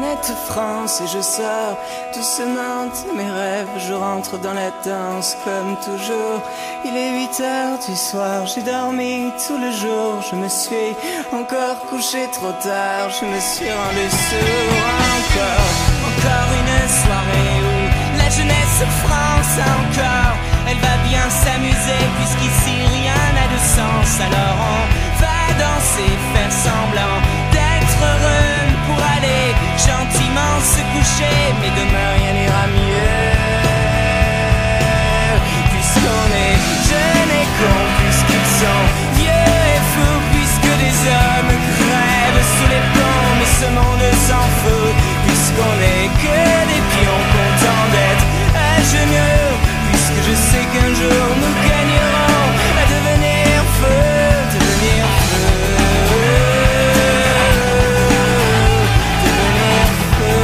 planète France et je sors doucement de mes rêves. Je rentre dans la danse comme toujours. Il est 8 heures du soir, j'ai dormi tout le jour. Je me suis encore couché trop tard, je me suis rendu sourd. Encore une soirée où la jeunesse France encore. Elle va bien s'amuser puisqu'ici rien n'a de sens. Alors on va danser, faire semblant d'être heureux pour aller gentiment se coucher. Mais demain rien n'ira mieux, puisqu'on est jeunes et cons, puisqu'ils sont vieux et fous, puisque des hommes crèvent sous les ponts. Mais ce monde s'en fout, puisqu'on est que des pions contents d'être à genoux. Puisque je sais qu'un jour nous gagnerons à devenir feu, devenir feu, devenir feu.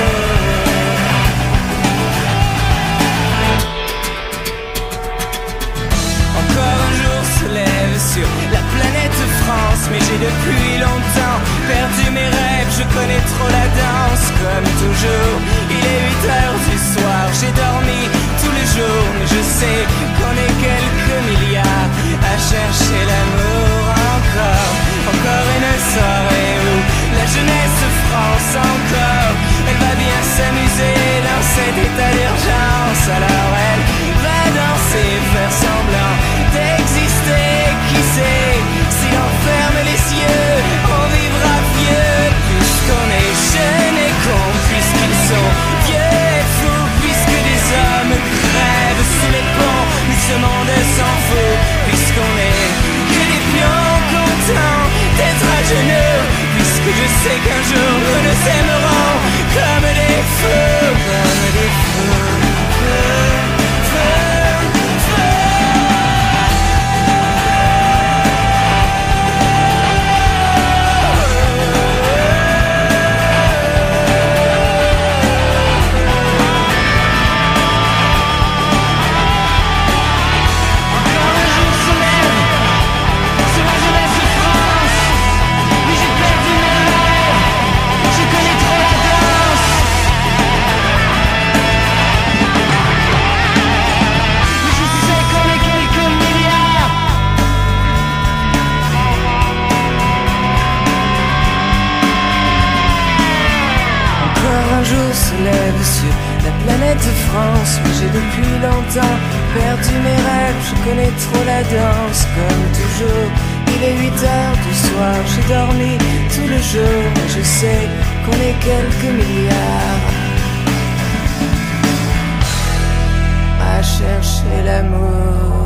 Encore un jour se lève sur la planète France, mais j'ai depuis longtemps perdu mes rêves. Je connais trop la danse, comme toujours. Il est 8 heures du soir, j'ai dormi tous les jours, mais je sais qu'on est quelques milliards à chercher l'amour. Encore une soirée où la jeunesse France encore. Elle va bien s'amuser dans cet état d'urgence. Alors elle va danser, faire semblant d'exister. Qui sait, si l'on ferme les yeux, on vivra vieux. Puisqu'on est jeunes et cons, puisqu'ils sont vieux et fous, puisque des hommes crèvent sous les ponts. Mais ce monde s'en fout, puisqu'on est que des pions contents d'être à genoux. Puisque je sais qu'un jour nous nous aimerons comme des feux, comme des feux, feux, feux, feux. Sur la planète France, mais j'ai depuis longtemps perdu mes rêves. Je connais trop la danse, comme toujours. Il est 8 heures du soir, j'ai dormi tout le jour. Mais je sais qu'on est quelques milliards à chercher l'amour.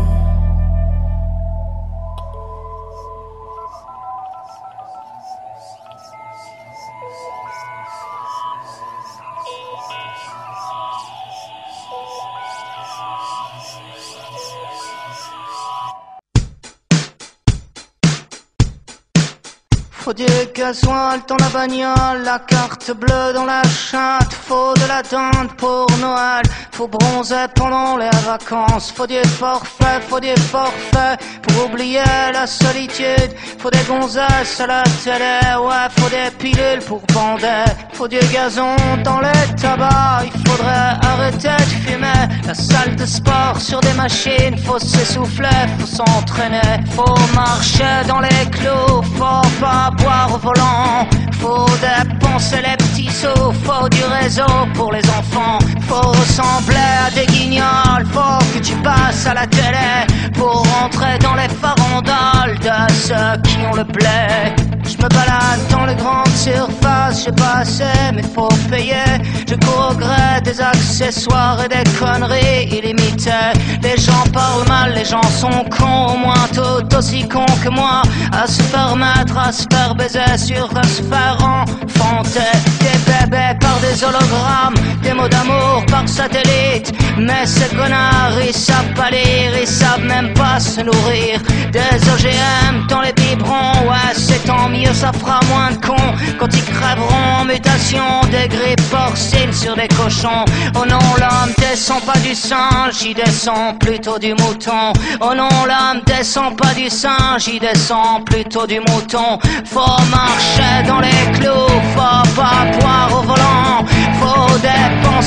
Faut du gasoil dans la bagnole, la carte bleue dans la chatte. Faut de la dinde pour Noël, faut bronzer pendant les vacances. Faut du forfait pour oublier la solitude. Faut des gonzesses à la télé, ouais, faut des pilules pour bander. Faut du gazon dans les tabacs, il faudrait arrêter de fumer. La salle de sport sur des machines, faut s'essouffler, faut s'entraîner. Faut marcher dans les clous, faut pas boire au volant. Faut dépenser les petits sous, faut du réseau pour les enfants. Faut ressembler à des guignols, faut que tu passes à la télé pour rentrer dans les farandoles de ceux qui ont le blé. Je me balade dans les grandes surfaces, j'ai pas assez mais faut payer. Je cours au gré des accessoires et des conneries illimitées. Les gens parlent mal, les gens sont cons, au moins tout aussi cons que moi. À se permettre, à se faire baiser, sur à se faire enfanter. Des bébés par des hologrammes, des mots d'amour par satellite. Mais ces connards, ils savent pas lire, ils savent même pas se nourrir. Des OGM dans les biberons, ouais c'est tant mieux, ça fera moins de cons quand ils crèveront en mutation. Des grippes porcines sur des cochons. Oh non, l'homme descend pas du singe, il descend plutôt du mouton. Oh non, l'homme descend pas du singe, il descend plutôt du mouton. Faut marcher dans les clous, faut pas boire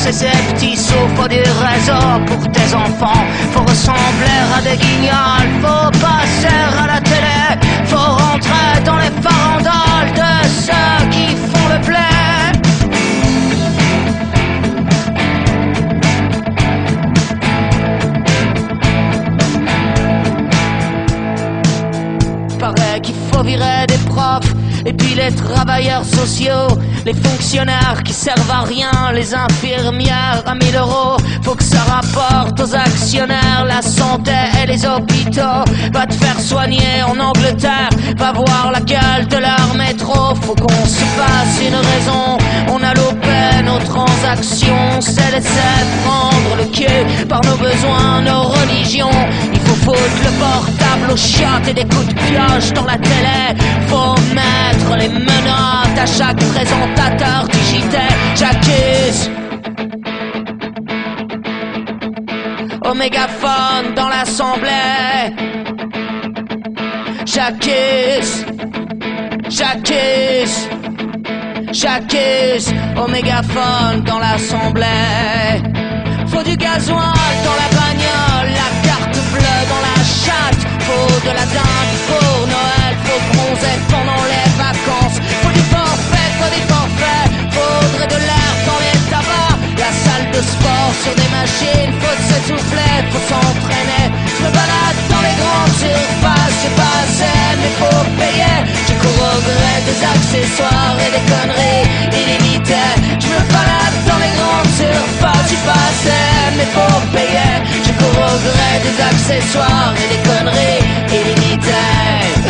et ses petits sauts. Faut du réseau pour tes enfants. Faut ressembler à des guignols. Faut passer à la télé. Faut rentrer dans les farandoles de ceux qui font le blé. Paraît qu'il faut virer des profs. Et puis les travailleurs sociaux, les fonctionnaires qui servent à rien, les infirmières à 1000 €. Faut que ça rapporte aux actionnaires la santé et les hôpitaux. Va te faire soigner en Angleterre, va voir la gueule de leur métro. Faut qu'on se fasse une raison, on a loupé nos transactions. C'est laisser prendre le cul par nos besoins, nos religions. Il faut foutre le portable aux chiottes et des coups de pioche dans la télé. Faut mettre les menottes à chaque présentateur du JT. J'accuse au mégaphone dans l'assemblée. J'accuse au mégaphone dans l'assemblée. Faut du gasoil dans la bagnole, la carte bleue dans la chatte. Faut de la dinde pour Noël, faut bronzer pendant les vacances. Faut du forfait, faudrait de l'air dans les tabacs. La salle de sport sur des machines, faut s'essouffler, faut s'entraîner. Je me balade dans les grandes surfaces, j'ai pas assez mais faut payer. Je cours au gré des accessoires et des conneries illimitées. Je me balade dans les grandes surfaces, j'ai pas assez mais faut payer. Je cours au gré des accessoires et des conneries illimitées.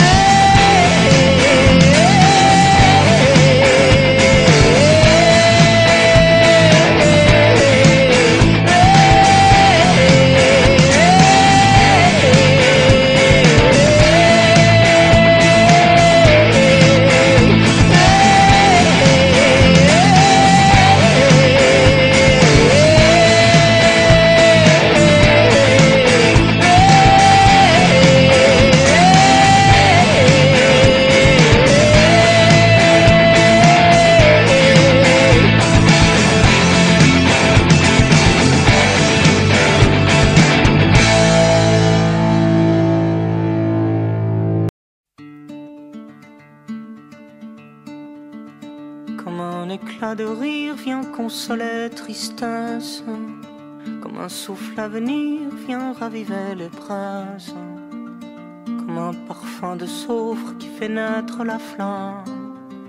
Comme un éclat de rire vient consoler tristesse, comme un souffle à venir vient raviver les braises, comme un parfum de soufre qui fait naître la flamme.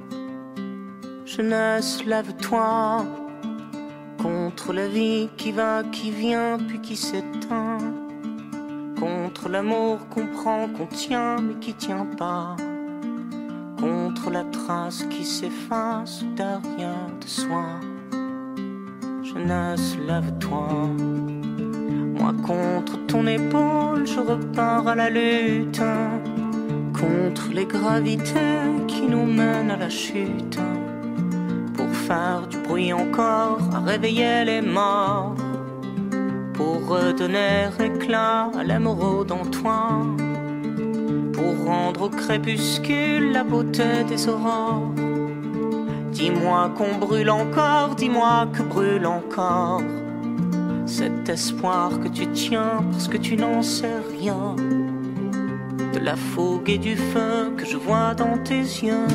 Jeunesse, lève-toi contre la vie qui va, qui vient, puis qui s'éteint, contre l'amour qu'on prend, qu'on tient, mais qui tient pas, contre la trace qui s'efface derrière de soi. Jeunesse, lève-toi. Moi contre ton épaule, je repars à la lutte, contre les gravités qui nous mènent à la chute, pour faire du bruit encore, à réveiller les morts, pour redonner éclat à l'émeraude en toi, pour rendre au crépuscule la beauté des aurores. Dis-moi qu'on brûle encore, dis-moi que brûle encore cet espoir que tu tiens parce que tu n'en sais rien, de la fougue et du feu que je vois dans tes yeux.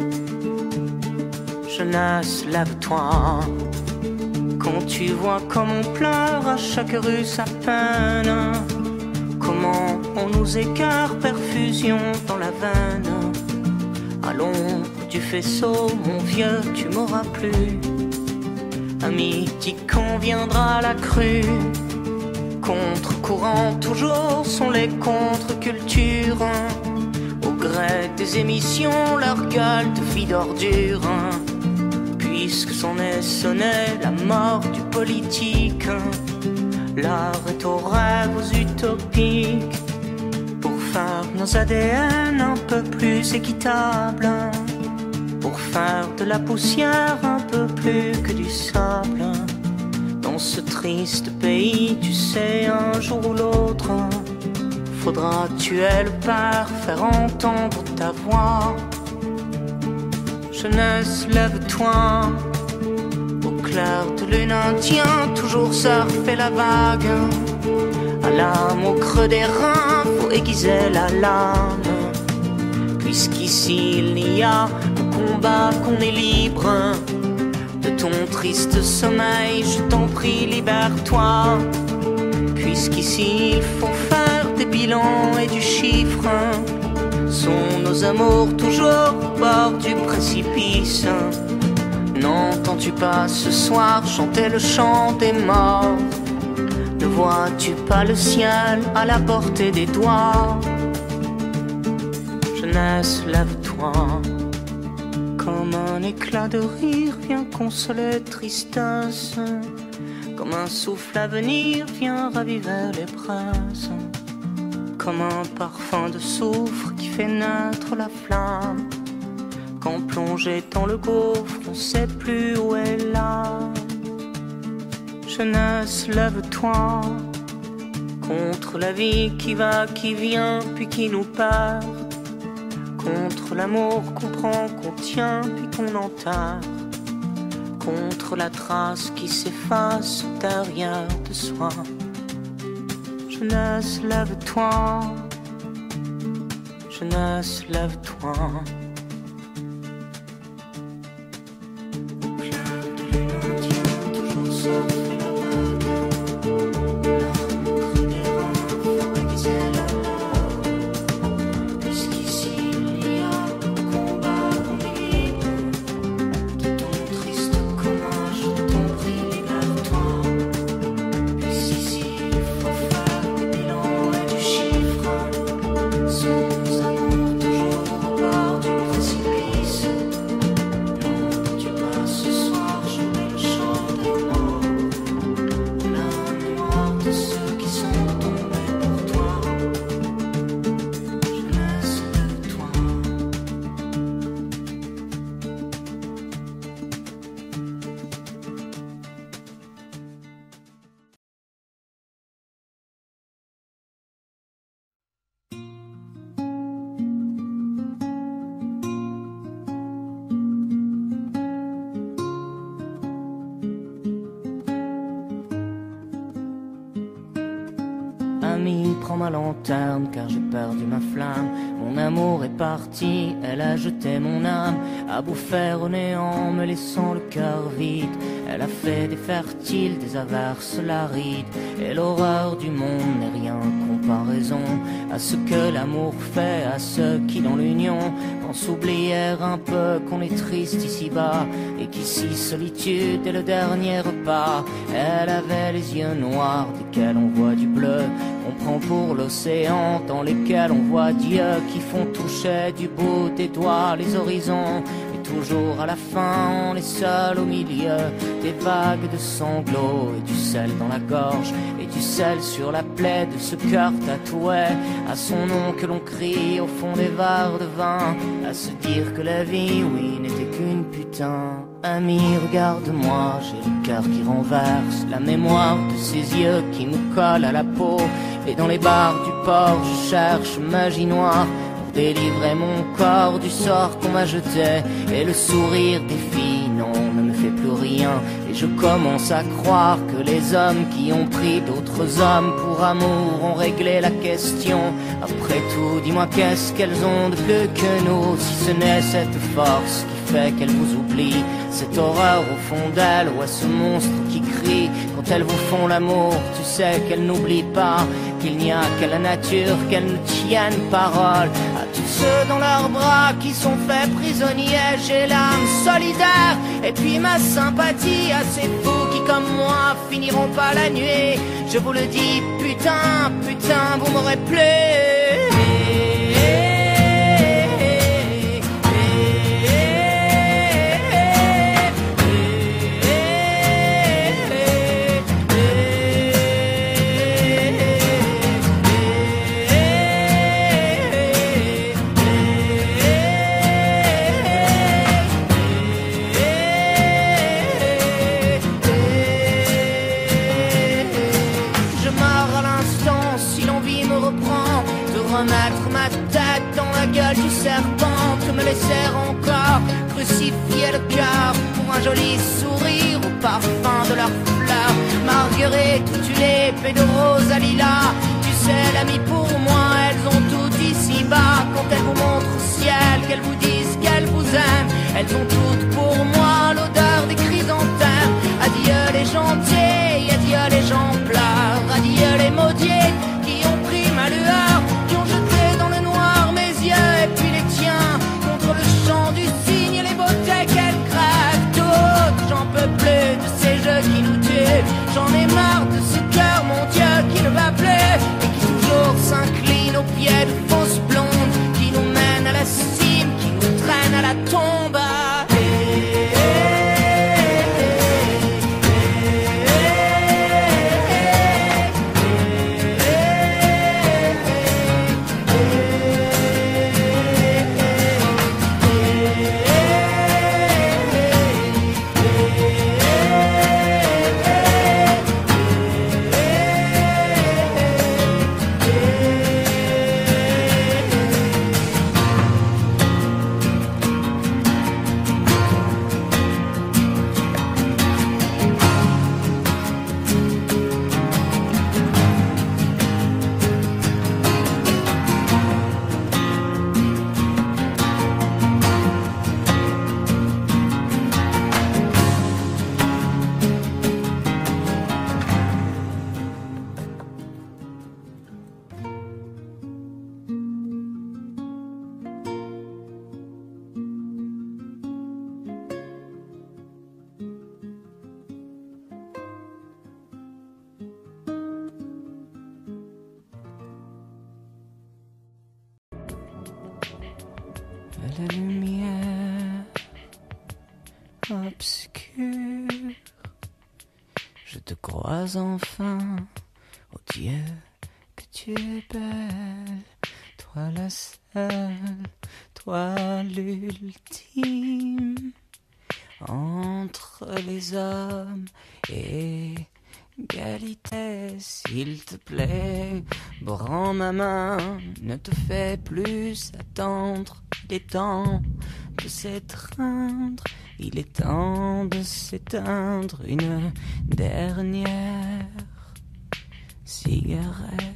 Jeunesse, lève-toi. Quand tu vois comme on pleure à chaque rue sa peine, comment on nous écarte, perfusion dans la veine. À l'ombre du faisceau, mon vieux, tu m'auras plus. À midi, quand viendra la crue, contre-courant toujours sont les contre-cultures. Au gré des émissions, leur gueule de vie d'ordure. Puisque s'en est sonné la mort du politique, l'art est aux rêves utopiques, pour faire nos ADN un peu plus équitables, pour faire de la poussière un peu plus que du sable. Dans ce triste pays, tu sais, un jour ou l'autre, faudra tuer le père, faire entendre ta voix. Jeunesse, lève-toi. Au clair de lune indien, toujours surfer la vague. À l'âme au creux des reins, faut aiguiser la lame. Puisqu'ici il n'y a qu'au combat qu'on est libre. De ton triste sommeil, je t'en prie, libère-toi. Puisqu'ici il faut faire des bilans et du chiffre. Sont nos amours toujours au bord du précipice? N'entends-tu pas ce soir chanter le chant des morts? Ne vois-tu pas le ciel à la portée des doigts? Jeunesse, lève-toi. Comme un éclat de rire vient consoler tristesse. Comme un souffle à venir vient raviver les presses. Comme un parfum de soufre qui fait naître la flamme. Quand plongé dans le gouffre, on sait plus où est l'âme. Jeunesse, lève-toi contre la vie qui va, qui vient, puis qui nous perd. Contre l'amour qu'on prend, qu'on tient, puis qu'on enterre. Contre la trace qui s'efface derrière de soi. Jeunesse, lève-toi. Jeunesse, lève-toi. Ami, prends ma lanterne car j'ai perdu ma flamme. Mon amour est parti, elle a jeté mon âme à bouffer au néant, me laissant le cœur vide. Elle a fait des fertiles, des averses larides, et l'horreur du monde n'est rien comparaison à ce que l'amour fait à ceux qui dans l'union pensent oublier un peu qu'on est triste ici-bas, et qu'ici solitude est le dernier repas. Elle avait les yeux noirs desquels on voit du bleu, on prend pour l'océan dans lesquels on voit Dieu, qui font toucher du bout des doigts les horizons. Et toujours à la fin on est seul au milieu des vagues de sanglots, et du sel dans la gorge, et du sel sur la plaie de ce cœur tatoué à son nom que l'on crie au fond des verres de vin, à se dire que la vie, oui, n'était qu'une putain. Ami, regarde-moi, j'ai le cœur qui renverse, la mémoire de ses yeux qui me collent à la peau, et dans les bars du port je cherche magie noire pour délivrer mon corps du sort qu'on m'a jeté. Et le sourire des filles, non, ne me fait plus rien, et je commence à croire que les hommes qui ont pris d'autres hommes pour amour ont réglé la question. Après tout, dis-moi qu'est-ce qu'elles ont de plus que nous, si ce n'est cette force qui fait qu'elles vous oublient, cette horreur au fond d'elles, ou à ce monstre qui crie quand elles vous font l'amour. Tu sais qu'elles n'oublient pas qu'il n'y a qu'à la nature qu'elles nous tiennent parole. À tous ceux dans leurs bras qui sont faits prisonniers, j'ai l'âme solidaire et puis ma sympathie à ces fous qui comme moi finiront pas la nuit. Je vous le dis, putain, putain, vous m'aurez plu. Remettre ma tête dans la gueule du serpent, que me laisser encore crucifier le cœur pour un joli sourire, ou parfum de leurs fleurs. Marguerite, tulipe et de rose à lilas. Tu sais, l'ami, pour moi, elles ont tout ici-bas. Quand elles vous montrent au ciel, qu'elles vous disent qu'elles vous aiment, elles ont toutes pour moi l'odeur des chrysanthèmes. Adieu les gentils, adieu les gens pleurs. Adieu les maudits qui ont pris ma lueur, qui ont jeté dans le noir mes yeux et puis les tiens contre le champ du cygne et les beautés qu'elles crèvent toutes. J'en peux plus de ces jeux qui nous tuent. J'en ai marre de ce cœur, mon Dieu, qui ne va plus et qui toujours s'incline aux pieds de fausses blondes, qui nous mènent à la cime, qui nous traînent à la tombe. La lumière obscure, je te crois enfin, oh Dieu, que tu es belle, toi la seule, toi l'ultime, entre les hommes et égalité, s'il te plaît, prends ma main, ne te fais plus attendre, il est temps de s'étreindre, il est temps de s'éteindre, une dernière cigarette.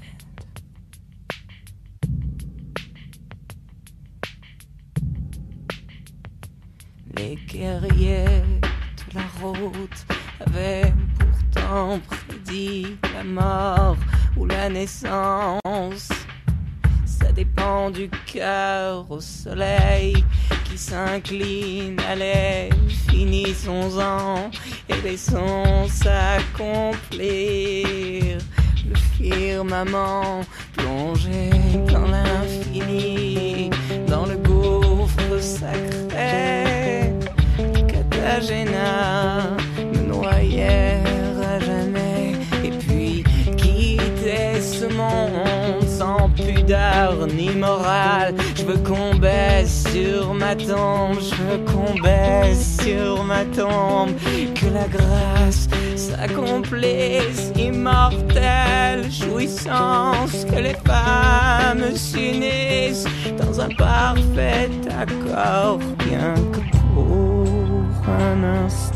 Les guerriers de la route avaient pourtant prédit la mort ou la naissance. Ça dépend du cœur au soleil qui s'incline. Allez, finissons-en et laissons s'accomplir le firmament plongé dans l'infini, dans le gouffre sacré. Cartagena me noyait à jamais, et puis quitter ce monde sans pudeur ni morale. Je veux qu'on baisse sur ma tombe, je veux qu'on baisse sur ma tombe, que la grâce s'accomplisse, immortelle jouissance, que les femmes s'unissent dans un parfait accord, bien que pour un instant.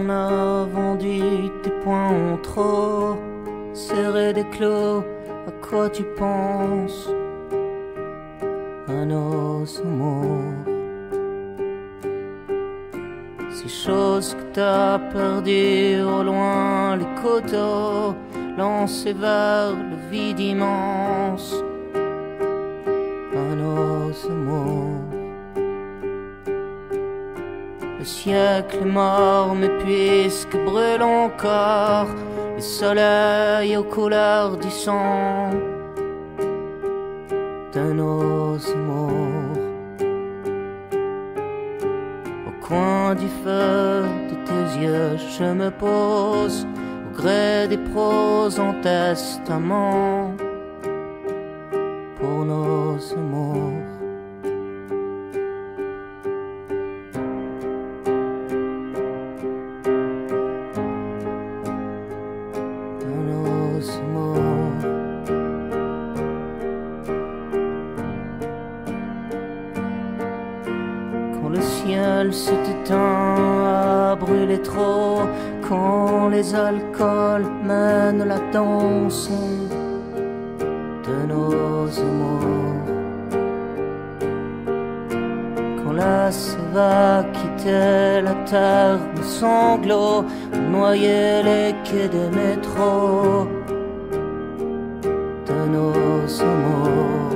On a vendu tes poings en trop, serré des clos, à quoi tu penses? À nos amours. Ces choses que t'as perdues au loin, les coteaux lancés vers le vide immense. À nos amours. Le siècle est mort, mais puisque brûle encore le soleil aux couleurs du sang de nos amours. Au coin du feu de tes yeux, je me pose au gré des proses en testament pour nos amours. Se t'éteint à brûler trop, quand les alcools mènent la danse de nos amours, quand la sève a quitté la terre, le sanglot noyait les quais des métros de nos amours.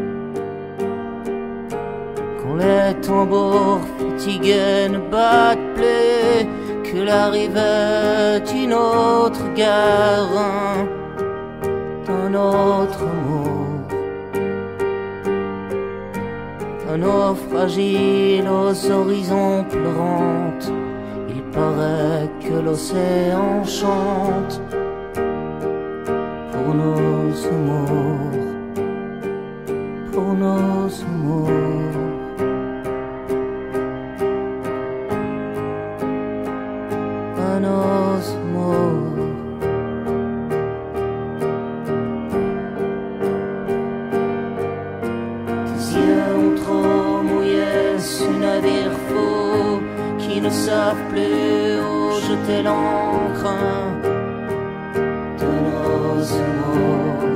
Les tambours fatigués ne battent plus, que l'arrivée d'une autre guerre d'un autre amour. Un naufragile aux horizons pleurantes, il paraît que l'océan chante pour nos amours, pour nos amours. Nos amours. Tes yeux ont trop mouillé ce navire fou qui ne savent plus où jeter l'ancre de nos amours.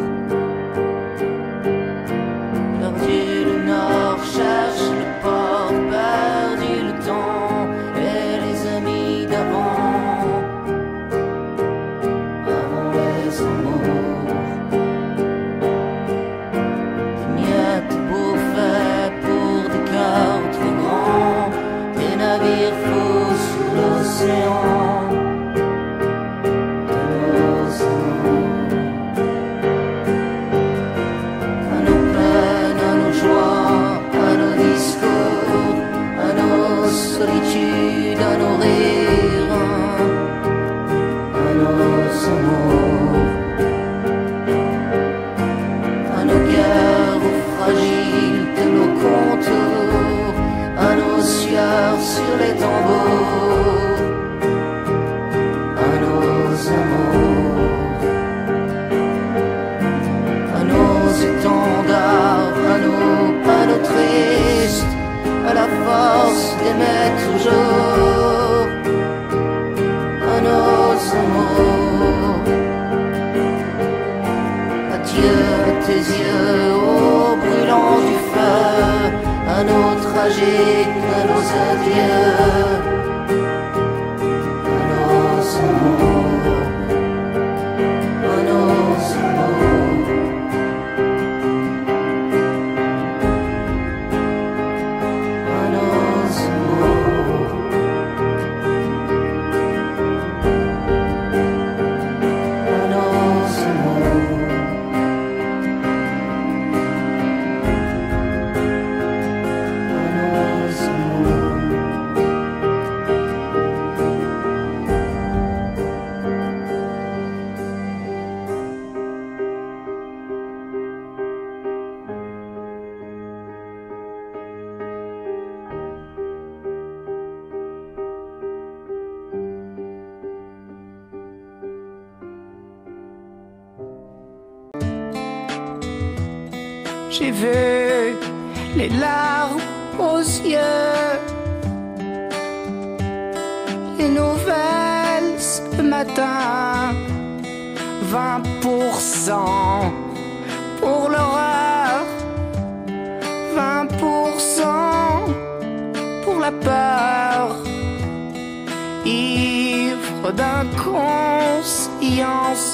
Perdu le nord, cherche le port, perdu le temps et les amis d'avant. Sur les tambours, à nos amours, à nos étendards, à nos tristes, à la force d'aimer toujours, à nos amours. Adieu tes yeux au brûlant du feu, à nos tragiques, à nos adieux, à nos amours, à nos amours, à nos amours, à nos amours. J'ai vu les larmes aux yeux, les nouvelles matin, 20% pour l'horreur, 20% pour la peur, ivre d'inconscience,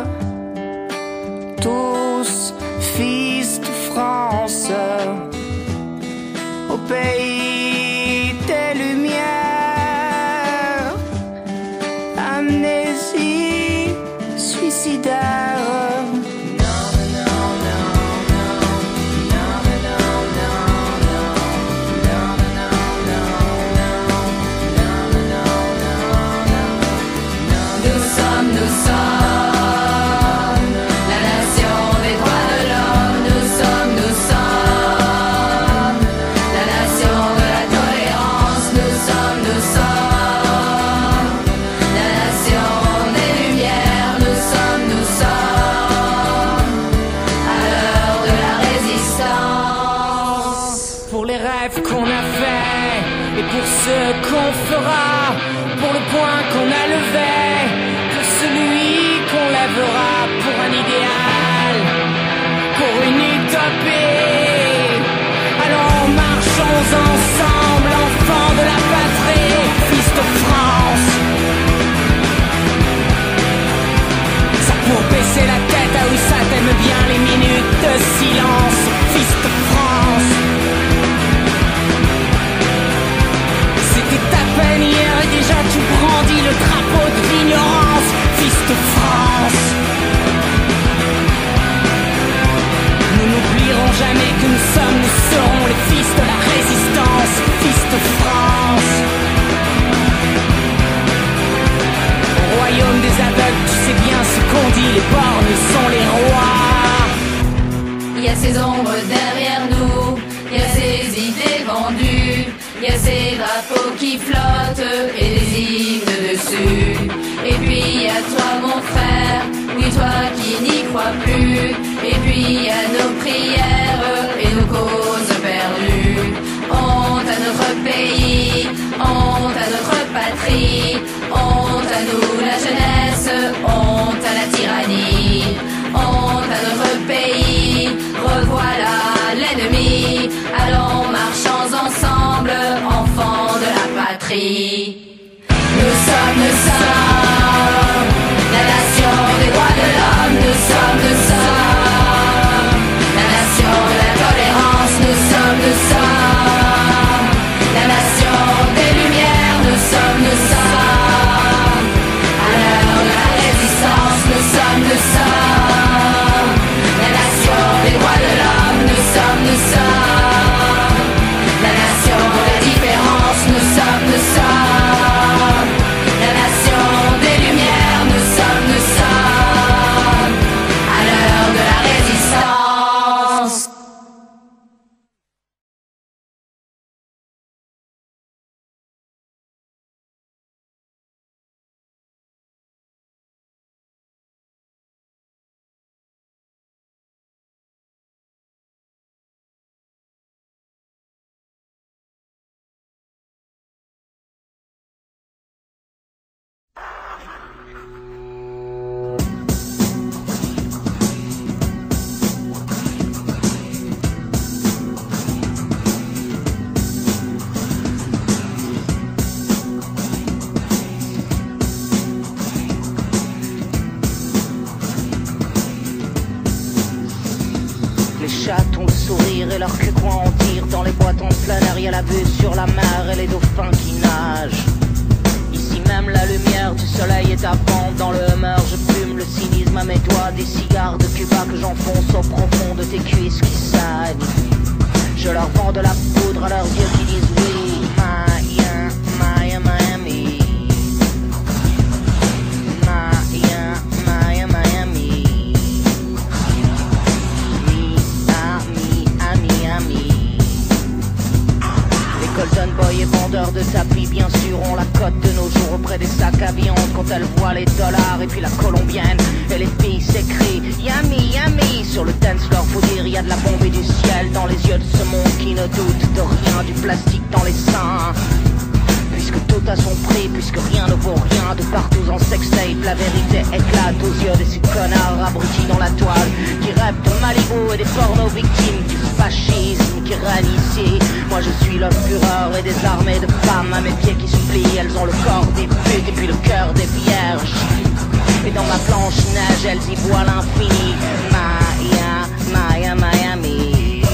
tous fils de France, au pays des lumières, amnésie suicidaire. Qu'on fera, pour le point qu'on a levé, pour celui qu'on lèvera, pour un idéal, pour une utopie. Alors marchons ensemble, enfants de la patrie, fils de France. Ça pour baisser la tête, ah oui ça t'aime bien les minutes de silence, fils de France. Hier et déjà tu brandis le drapeau de l'ignorance, fils de France. Nous n'oublierons jamais que nous serons les fils de la résistance, fils de France. Au royaume des aveugles, tu sais bien ce qu'on dit, les borgnes sont les rois. Il y a ces ombres derrière nous, il y a ces idées vendues, il y a ces drapeaux qui flottent et des hymnes dessus. Et puis il y a toi mon frère, oui toi qui n'y crois plus. Et puis il y a nos prières et nos causes perdues. Honte à notre pays, honte à notre patrie, honte à nous la jeunesse, honte à la tyrannie. Honte à notre pays, revoilà l'ennemi. Allons marchons ensemble, enfants de la patrie. Nous sommes la nation des droits de l'homme. Nous sommes la nation de la tolérance. Nous sommes la nation des lumières. Nous sommes à l'heure de la résistance. Nous sommes la nation des droits de l'homme. Nous sommes la nation de la différence. Nous sommes la nation des lumières. Nous sommes à l'heure de la résistance. Les chattes ont le sourire et leur queue quoi en tire. Dans les boîtes en plein air, y'a la vue sur la mer et les dauphins qui nagent. Ici même la lumière du soleil est abondante. Dans le humeur je plume le cynisme à mes doigts. Des cigares de Cuba que j'enfonce au profond de tes cuisses qui saignent. Je leur vends de la poudre à leurs yeux qui disent oui. Miami, Miami. Golden Boy et vendeur de tapis, bien sûr, on la cote de nos jours auprès des sacs à viande. Quand elle voit les dollars et puis la colombienne, et les filles s'écrient Yummy, yummy. Sur le dance floor, faut dire, y a de la bombe et du ciel dans les yeux de ce monde qui ne doute de rien, du plastique dans les seins. Puisque tout tout a son prix puisque rien ne vaut rien. De partout en sextape, la vérité éclate aux yeux de ces connards abrutis dans la toile, qui rêvent de Malibu et des pornos victimes du fascisme qui règne ici. Moi je suis le fureur et des armées de femmes à mes pieds qui supplient. Elles ont le corps des putes et puis le cœur des vierges. Et dans ma planche neige, elles y voient l'infini. Maya, Maya, Miami.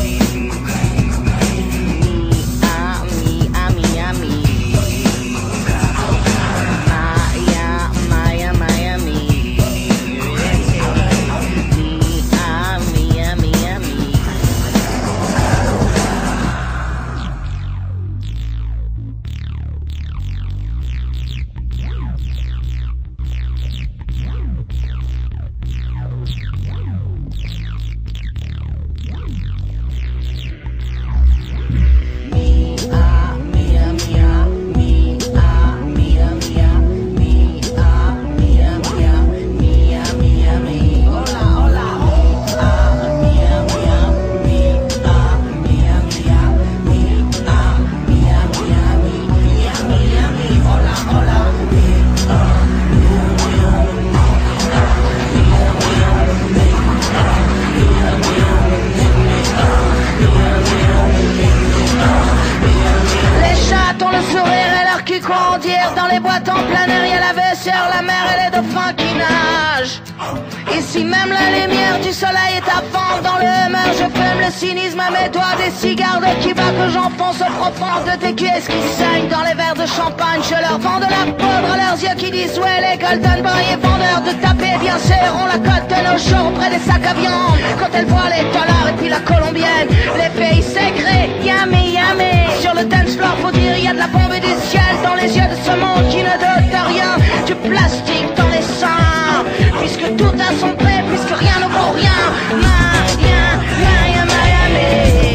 Dans les boîtes en plein air, y'a la vaisselle, la mer et les dauphins qui nagent. Ici même la lumière du soleil est à fond. Dans le humeur, je fume le cynisme à mes doigts. Des cigares de Cuba que j'enfonce au profond de tes cuisses qui saignent dans les verres de champagne. Je leur vends de la poudre à leurs yeux qui disent ouais, les Golden Boy et vendeurs de taper bien serrons la côte de nos shorts auprès des sacs à viande. Quand elles voient les dollars et puis la colombienne, les pays secrets, yummy, yummy. Sur le dance floor, faut dire, y a de la bombe du ciel dans les yeux de ce monde qui ne dote rien. Du plastique dans les seins, puisque tout a son prix, puisque rien ne vaut rien. Maya, Maya, Miami.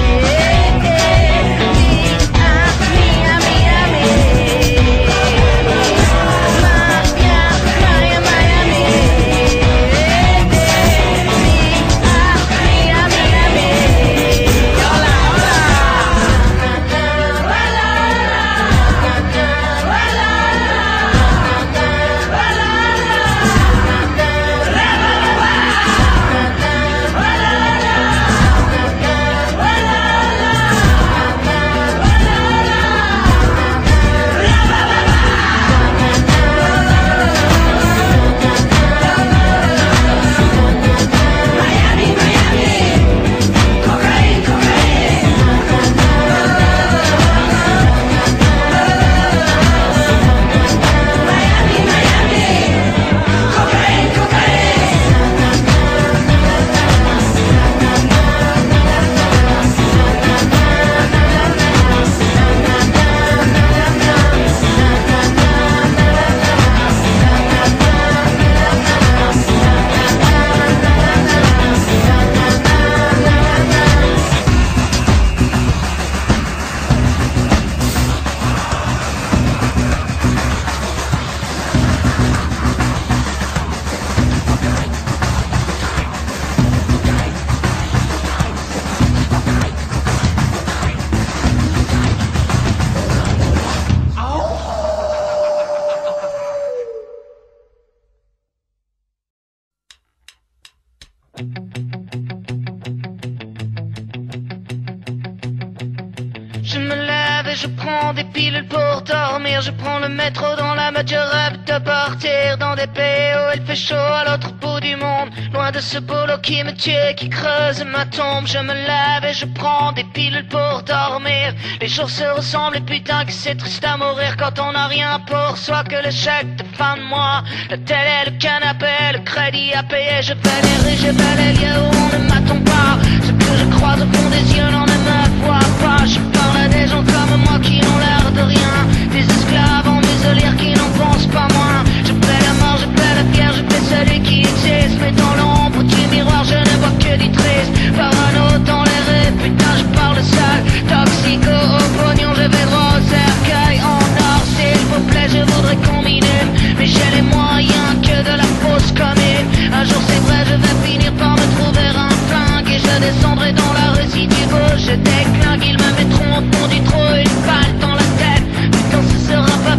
Je me lève et je prends des pilules pour dormir. Je prends le métro dans la mode, je rêve de partir dans des pays où il fait chaud à l'autre bout du monde. Loin de ce boulot qui me tue, qui creuse ma tombe. Je me lève et je prends des pilules pour dormir. Les jours se ressemblent et putain que c'est triste à mourir quand on n'a rien pour soi que le chèque de fin de mois. La télé, le canapé, le crédit à payer. Je fais les rues, je fais les lieux où on ne m'attend pas. Ce que je croise au fond des yeux n'en ne me voit pas. Je parle à des gens comme moi qui n'ont l'air de rien. Des esclaves en muselière qui n'en pensent pas moins. Je fais la mort, je fais la pierre, je fais celui qui existe. Mais dans l'ombre du miroir je ne vois que du triste. Parano dans les rêves, putain je parle sale. Toxico au pognon, je vais droit au cercueil en or. S'il vous plaît je voudrais qu'on m'inhume, mais j'ai les moyens que de la fausse commune. Un jour c'est vrai je vais finir par me trouver un flingue. Et je descendrai dans la rue si tu veux. Je déclingue, ils me mettront au fond du trou une balle dans la tête. Putain ce sera pas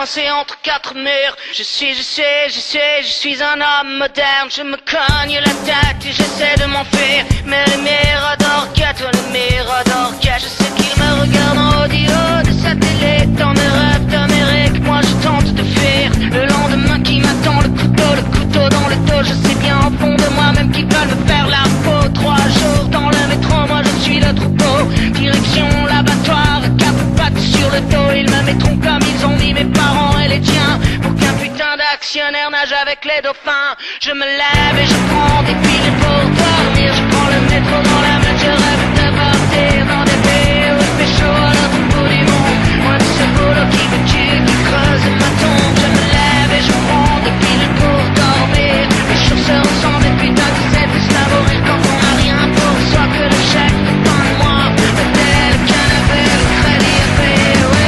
coincé entre quatre murs. Je suis un homme moderne. Je me cogne la tête et j'essaie de m'enfuir. Mais le mirador, je sais qu'il me regarde en audio de satellite. Dans mes rêves d'Amérique, moi je tente de fuir le lendemain qui m'attend, le couteau dans le dos. Je sais bien au fond de moi même qu'ils veulent me faire la peau. 3 jours dans le métro, moi je suis le troupeau. Direction l'abattoir, quatre pattes sur le dos. Ils me mettront comme ils ont mis mes parents et les tiens, pour qu'un putain d'actionnaire nage avec les dauphins. Je me lève et je prends des piles pour dormir. Je prends le métro dans la main, je rêve de partir dans des pays où il fait chaud à l'autre bout du monde. Moi de ce boulot qui me tue, qui creuse ma tombe. Je me lève et je prends des piles pour dormir. Les chaussures ressemblent et putain tu sais plus la mourir quand on n'a rien pour soi que le chèque de fin de mois. Le tel, le canapé, le crédit à payer, oui.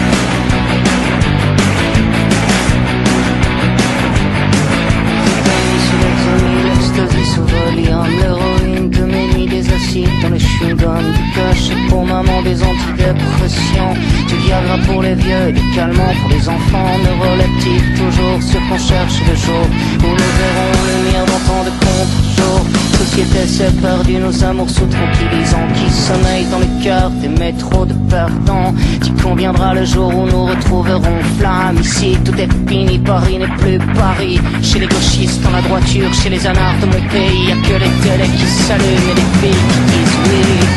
L'ecstasy sous Valium, l'héroïne de mes nuits, des acides dans les chewing-gums, du cachet pour maman, des antidépressions, du Viagra pour les vieux, des calmants pour les enfants, neuroleptiques toujours ceux qu'on cherche le jour où nous verrons le mire dans tant de contre-jours. Société s'est perdue, nos amours sous tranquillisants qui sommeillent dans le cœur des métros de perdants. T'y conviendra le jour où nous retrouverons flamme. Ici tout est fini, Paris n'est plus Paris. Chez les gauchistes dans la droiture, chez les anards de mon pays, y'a que les télés qui s'allument et les filles qui disent oui.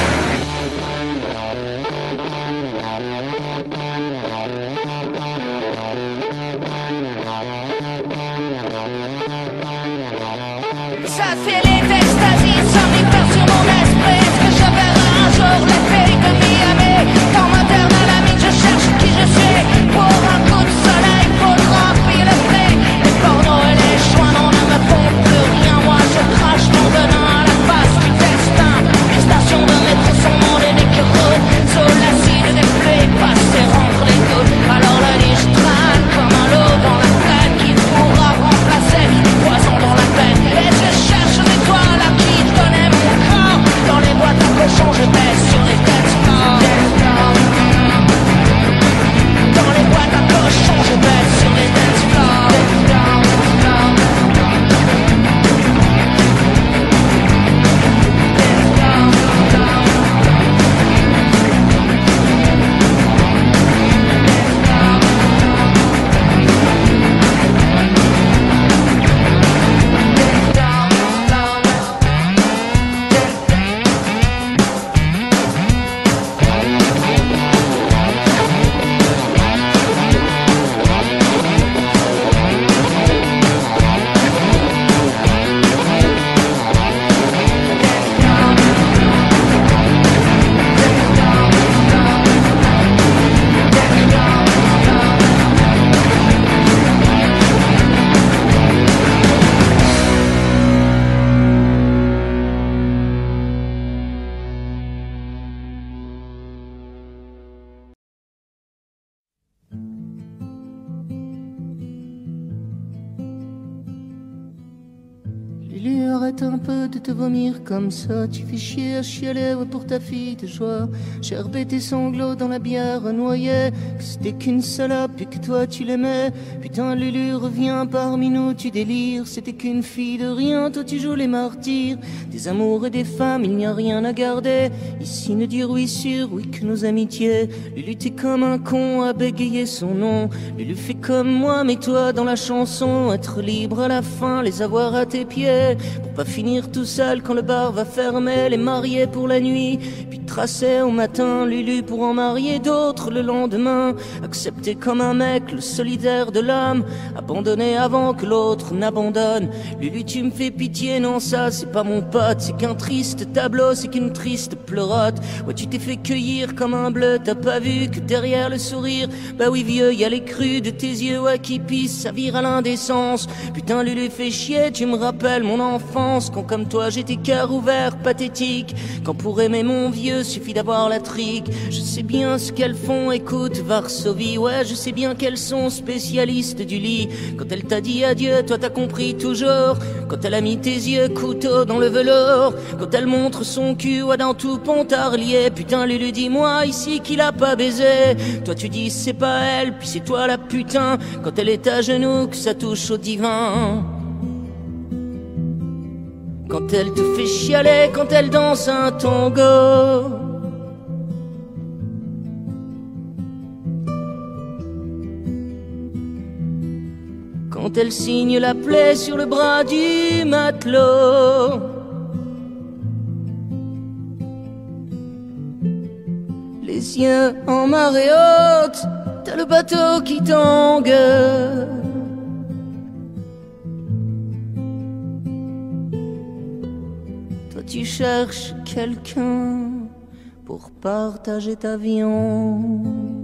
Ça fait les extasies, somnifères sur mon esprit. Est-ce que je verrai un jour les pays de Miami? Dans ma terre à la mine, je cherche qui je suis. Pour un coup de soleil, faudra payer le prix. Les pornos et les joints non, ne me font plus rien. Moi je crache mon venin à la face du destin. Les stations de métro sont mon unique route. Sous l'acide des pluies, passer rentre les gouttes. Alors la nuit je traîne comme un lot dans la traîne qui pourra remplacer le poison dans la peine. Et je cherche des toiles à qui donner mon corps. Dans les boîtes à cochons je baisse sur les têtes morts. Dans les boîtes à cochons je baisse sur les têtes morts. Lulu, arrête un peu de te vomir comme ça. Tu fais chier à chialer, ouais, pour ta fille de joie. Gerber tes sanglots dans la bière noyée, que c'était qu'une salope et que toi tu l'aimais. Putain Lulu, reviens parmi nous, tu délires. C'était qu'une fille de rien, toi tu joues les martyrs. Des amours et des femmes, il n'y a rien à garder. Ici ne dire oui sur oui que nos amitiés. Lulu, t'es comme un con à bégayer son nom. Lulu, fais comme moi, mets-toi dans la chanson. Être libre à la fin, les avoir à tes pieds. Pour pas finir tout seul quand le bar va fermer. Les marier pour la nuit, puis tracer au matin. Lulu pour en marier d'autres le lendemain. Accepter comme un mec le solidaire de l'âme. Abandonner avant que l'autre n'abandonne. Lulu, tu me fais pitié, non ça c'est pas mon pote. C'est qu'un triste tableau, c'est qu'une triste pleurote. Ouais, tu t'es fait cueillir comme un bleu. T'as pas vu que derrière le sourire, bah oui vieux, y a les crus de tes yeux, ouais, qui pissent, ça vire à l'indécence. Putain Lulu, fais chier, tu me rappelles mon enfance, quand comme toi j'étais cœur ouvert, pathétique. Quand pour aimer mon vieux yeux, suffit d'avoir la trique. Je sais bien ce qu'elles font, écoute Varsovie. Ouais, je sais bien qu'elles sont spécialistes du lit. Quand elle t'a dit adieu, toi t'as compris toujours. Quand elle a mis tes yeux, couteau dans le velours. Quand elle montre son cul, ouais, dans tout Pontarlier. Putain, Lulu, dis-moi ici qu'il a pas baisé. Toi tu dis c'est pas elle, puis c'est toi la putain. Quand elle est à genoux, que ça touche au divin. Quand elle te fait chialer, quand elle danse un tango. Quand elle signe la plaie sur le bras du matelot. Les yeux en marée haute, t'as le bateau qui tangue. Toi tu cherches quelqu'un pour partager ta viande.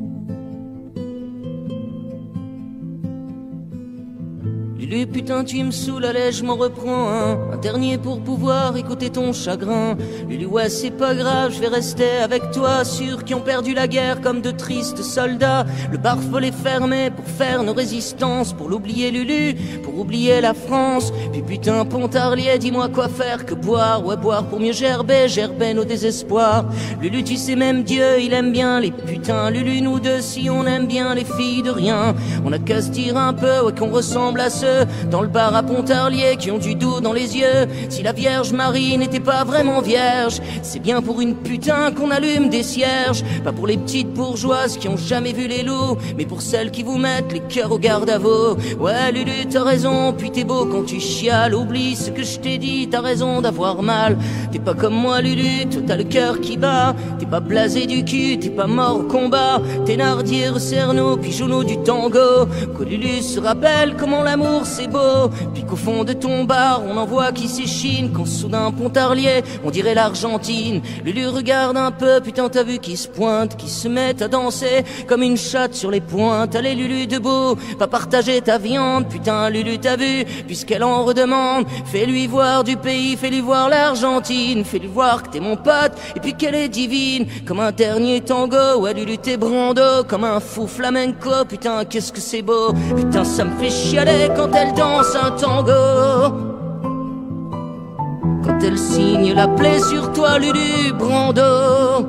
Lulu, putain, tu me saoules, allez, je m'en reprends un dernier pour pouvoir écouter ton chagrin. Lulu, ouais, c'est pas grave, je vais rester avec toi, sûr qui ont perdu la guerre comme de tristes soldats. Le bar-fol est fermé pour faire nos résistances, pour l'oublier Lulu, pour oublier la France. Puis putain, Pontarlier, dis-moi quoi faire que boire, ouais, boire pour mieux gerber, gerber nos désespoirs. Lulu, tu sais, même Dieu, il aime bien les putains. Lulu, nous deux, si on aime bien les filles de rien, on a qu'à se dire un peu, ouais, qu'on ressemble à ceux dans le bar à Pontarlier qui ont du doux dans les yeux. Si la Vierge Marie n'était pas vraiment vierge, c'est bien pour une putain qu'on allume des cierges. Pas pour les petites bourgeoises qui ont jamais vu les loups, mais pour celles qui vous mettent les cœurs au garde à veau. Ouais Lulu, t'as raison, puis t'es beau quand tu chiales. Oublie ce que je t'ai dit, t'as raison d'avoir mal. T'es pas comme moi Lulu, toi t'as le cœur qui bat. T'es pas blasé du cul, t'es pas mort au combat. T'es nardier, resserre-nous, puis joue-nous du tango. Que Lulu se rappelle comment l'amour c'est beau, puis qu'au fond de ton bar on en voit qui s'échine. Quand soudain Pontarlier, on dirait l'Argentine. Lulu, regarde un peu, putain t'as vu qui se pointe, qui se met à danser comme une chatte sur les pointes. Allez Lulu, debout, pas partager ta viande. Putain Lulu, t'as vu, puisqu'elle en redemande, fais-lui voir du pays, fais-lui voir l'Argentine. Fais-lui voir que t'es mon pote, et puis qu'elle est divine, comme un dernier tango. Ouais Lulu, t'es brando, comme un fou flamenco. Putain qu'est-ce que c'est beau, putain ça me fait chialer quand elle danse un tango. Quand elle signe la plaie sur toi Lulu Brando.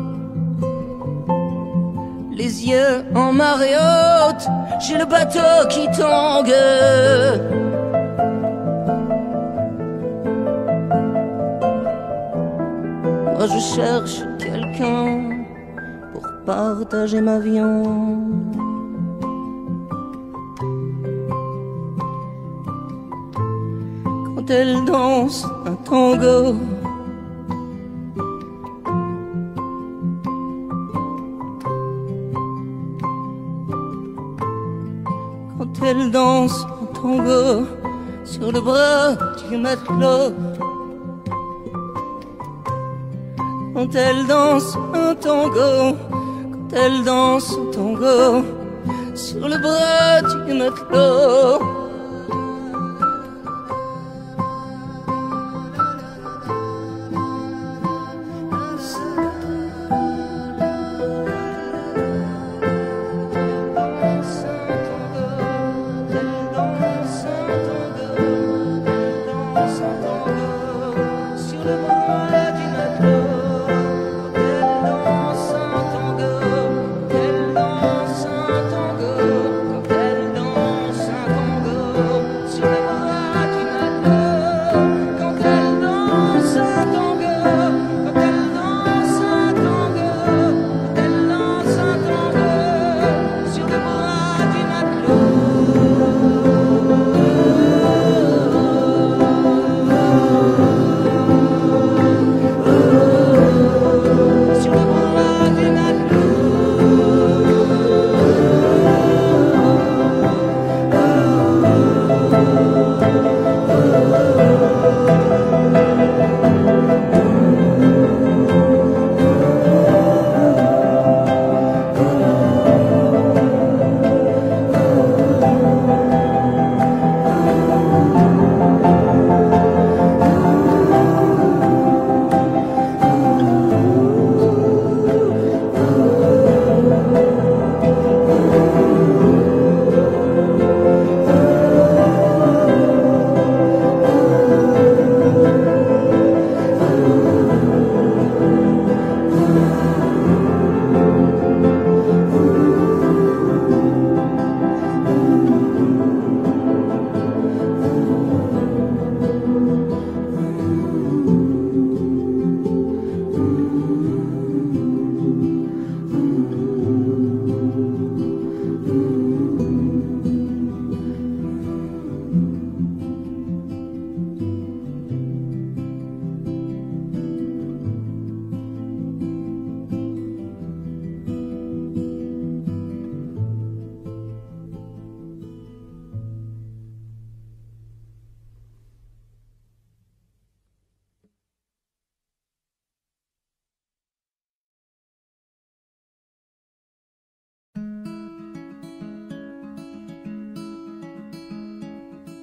Les yeux en marée haute, j'ai le bateau qui tangue. Moi je cherche quelqu'un pour partager ma viande. Quand elle danse un tango, quand elle danse un tango sur le bras du matelot. Quand elle danse un tango, quand elle danse un tango sur le bras du matelot.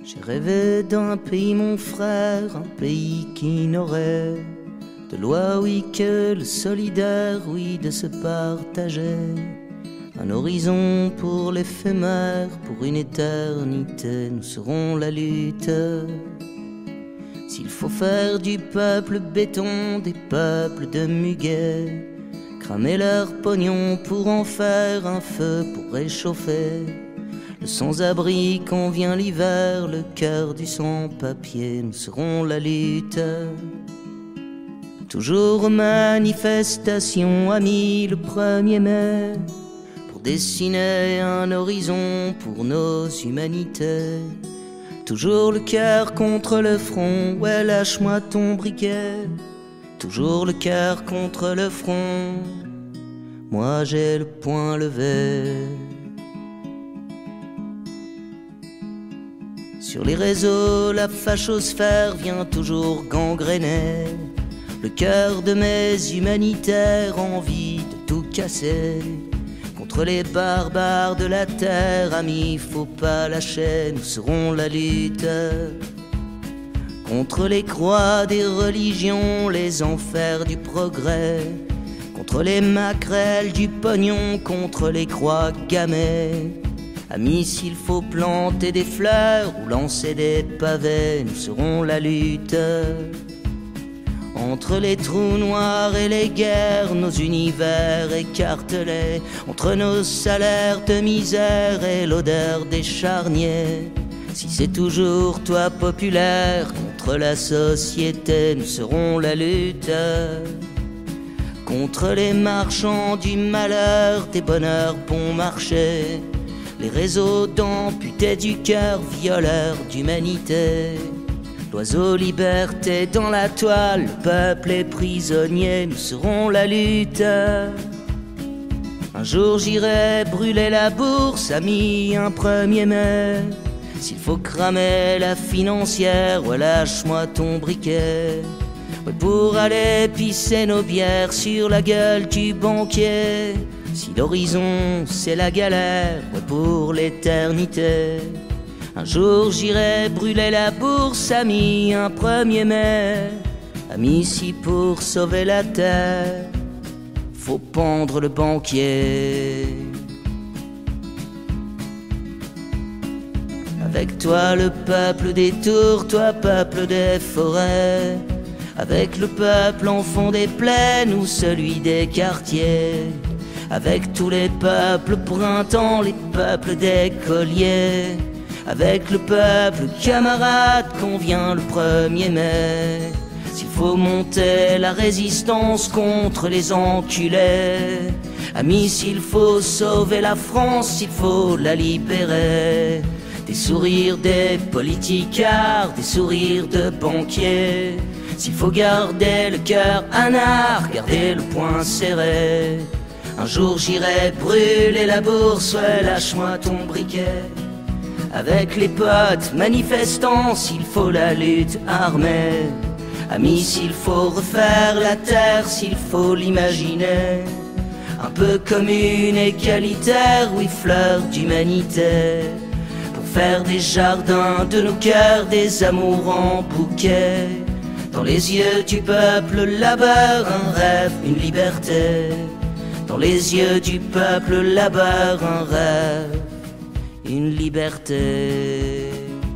J'ai rêvé d'un pays, mon frère, un pays qui n'aurait de loi, oui, que le solidaire, oui, de se partager. Un horizon pour l'éphémère, pour une éternité, nous serons la lutte. S'il faut faire du peuple béton, des peuples de muguet, cramer leur pognon pour en faire un feu pour réchauffer le sans-abri quand vient l'hiver, le cœur du sans-papier, nous serons la lutte. Toujours aux manifestations, amis, le 1er mai, pour dessiner un horizon pour nos humanités. Toujours le cœur contre le front, ouais, lâche-moi ton briquet. Toujours le cœur contre le front, moi j'ai le poing levé. Sur les réseaux, la fachosphère vient toujours gangréner le cœur de mes humanitaires, envie de tout casser. Contre les barbares de la terre, amis, faut pas lâcher, nous serons la lutte. Contre les croix des religions, les enfers du progrès, contre les maquerelles du pognon, contre les croix gammées. Amis, s'il faut planter des fleurs ou lancer des pavés, nous serons la lutte. Entre les trous noirs et les guerres, nos univers écartelés, entre nos salaires de misère et l'odeur des charniers. Si c'est toujours toi populaire contre la société, nous serons la lutte. Contre les marchands du malheur, des bonheurs bon marché, les réseaux d'amputés du cœur, violeurs d'humanité. L'oiseau liberté dans la toile, le peuple est prisonnier, nous serons la lutte. Un jour j'irai brûler la bourse, amis, un 1er mai. S'il faut cramer la financière, ouais, lâche-moi ton briquet. Ouais, pour aller pisser nos bières sur la gueule du banquier. Si l'horizon c'est la galère, ouais, pour l'éternité. Un jour j'irai brûler la bourse, amis, un 1er mai. Amis, si pour sauver la terre, faut pendre le banquier. Avec toi le peuple des tours, toi peuple des forêts. Avec le peuple enfant des plaines ou celui des quartiers. Avec tous les peuples printemps, les peuples des colliers. Avec le peuple camarade qu'on vient le 1er mai. S'il faut monter la résistance contre les enculés. Amis, s'il faut sauver la France, s'il faut la libérer. Des sourires des politicards, des sourires de banquiers. S'il faut garder le cœur anard, garder le poing serré. Un jour j'irai brûler la bourse, ouais, lâche-moi ton briquet. Avec les potes manifestants, s'il faut la lutte armée. Amis, s'il faut refaire la terre, s'il faut l'imaginer. Un peu commune, égalitaire, oui, fleur d'humanité. Pour faire des jardins de nos cœurs, des amours en bouquet. Dans les yeux du peuple, là-bas, un rêve, une liberté. Dans les yeux du peuple, là-bas, un rêve, une liberté.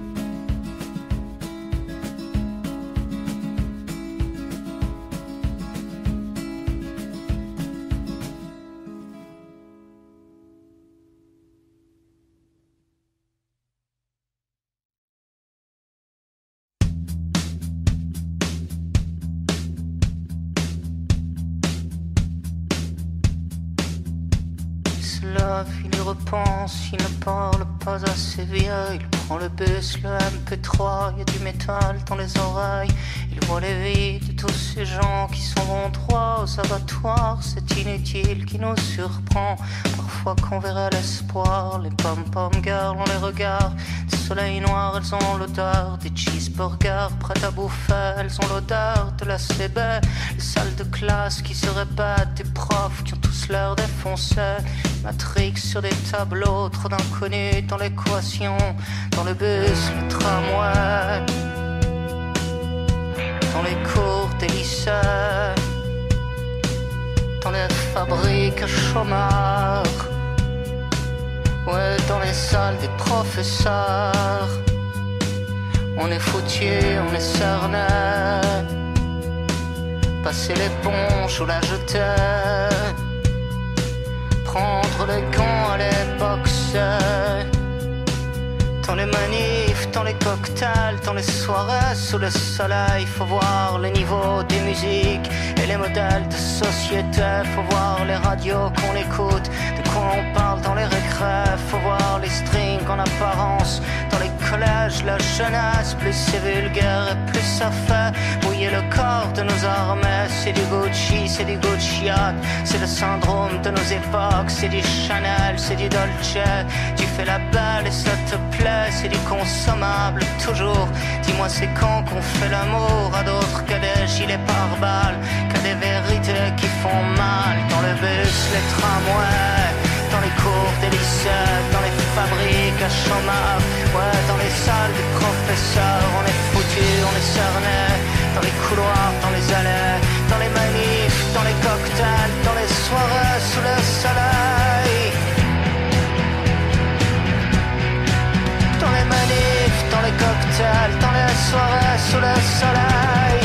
Il y repense, il ne parle pas assez bien. Il prend le bus, le MP3, il y a du métal dans les oreilles. Il voit les vies de tous ces gens qui sont bons droits aux abattoirs. C'est inutile qui nous surprend. Parfois qu'on verrait l'espoir, les pom-pom girls on les regarde. Des soleils noirs, elles ont l'odeur des cheeseburgers prêtes à bouffer. Elles ont l'odeur de la CB, les salles de classe qui se répètent, des profs qui ont tous l'air défoncés. Matrix sur des tableaux, trop d'inconnus dans l'équation, dans le bus, le tramway, dans les cours des lycées, dans les fabriques à chômeurs, ouais, dans les salles des professeurs. On est foutus, on est cernés, passer l'éponge ou la jeter, prendre les gants, aller boxer. Dans les manifs, dans les cocktails, dans les soirées sous le soleil, faut voir le niveau des musiques et les modèles de société. Faut voir les radios qu'on écoute, de quoi on parle dans les récrés. Faut voir les strings en apparence dans les collèges, la jeunesse. Plus c'est vulgaire et plus ça fait mouiller le corps de nos armées. C'est du Gucci, c'est du Gucciat, c'est le syndrome de nos époques. C'est du Chanel, c'est du Dolce. Tu fais la belle et ça te plaît. C'est du consommable toujours. Dis-moi c'est quand qu'on fait l'amour à d'autres que des gilets pare-balles, que des vérités qui font mal. Dans le bus, les tramways, dans les cours des lycées, dans les fabriques à chômage, ouais, dans les salles des professeurs. On est foutus, on est cernés, dans les couloirs, dans les allées, dans les manifs, dans les cocktails, dans les soirées sous le soleil. Dans les manifs, dans les cocktails, dans les soirées sous le soleil.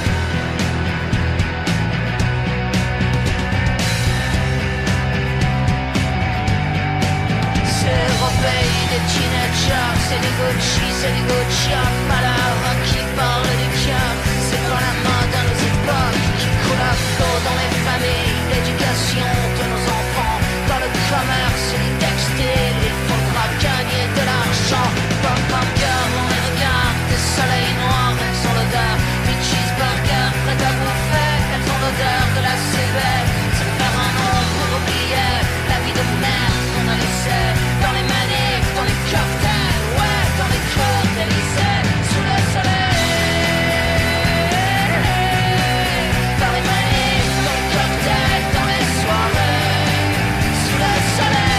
C'est Européi des teenagers, c'est des Gucci, c'est des Gucci, malheur qui parle du cœur. C'est pas la mode à nos époques qui coule à flot dans les familles, l'éducation de nos enfants, dans le commerce et les textiles. Il faudra gagner de l'argent. Pop burger, on les regarde, des soleils noirs, elles ont l'odeur du cheeseburger, prêt à bouffer, elles ont l'odeur de la CB. Se faire un nom pour oublier la vie de merde qu'on a laissée. Dans les manifs, dans les cocktails, ouais, dans les cours des lycées, sous le soleil. Dans les manifs, dans les cocktails, dans les soirées, sous le soleil.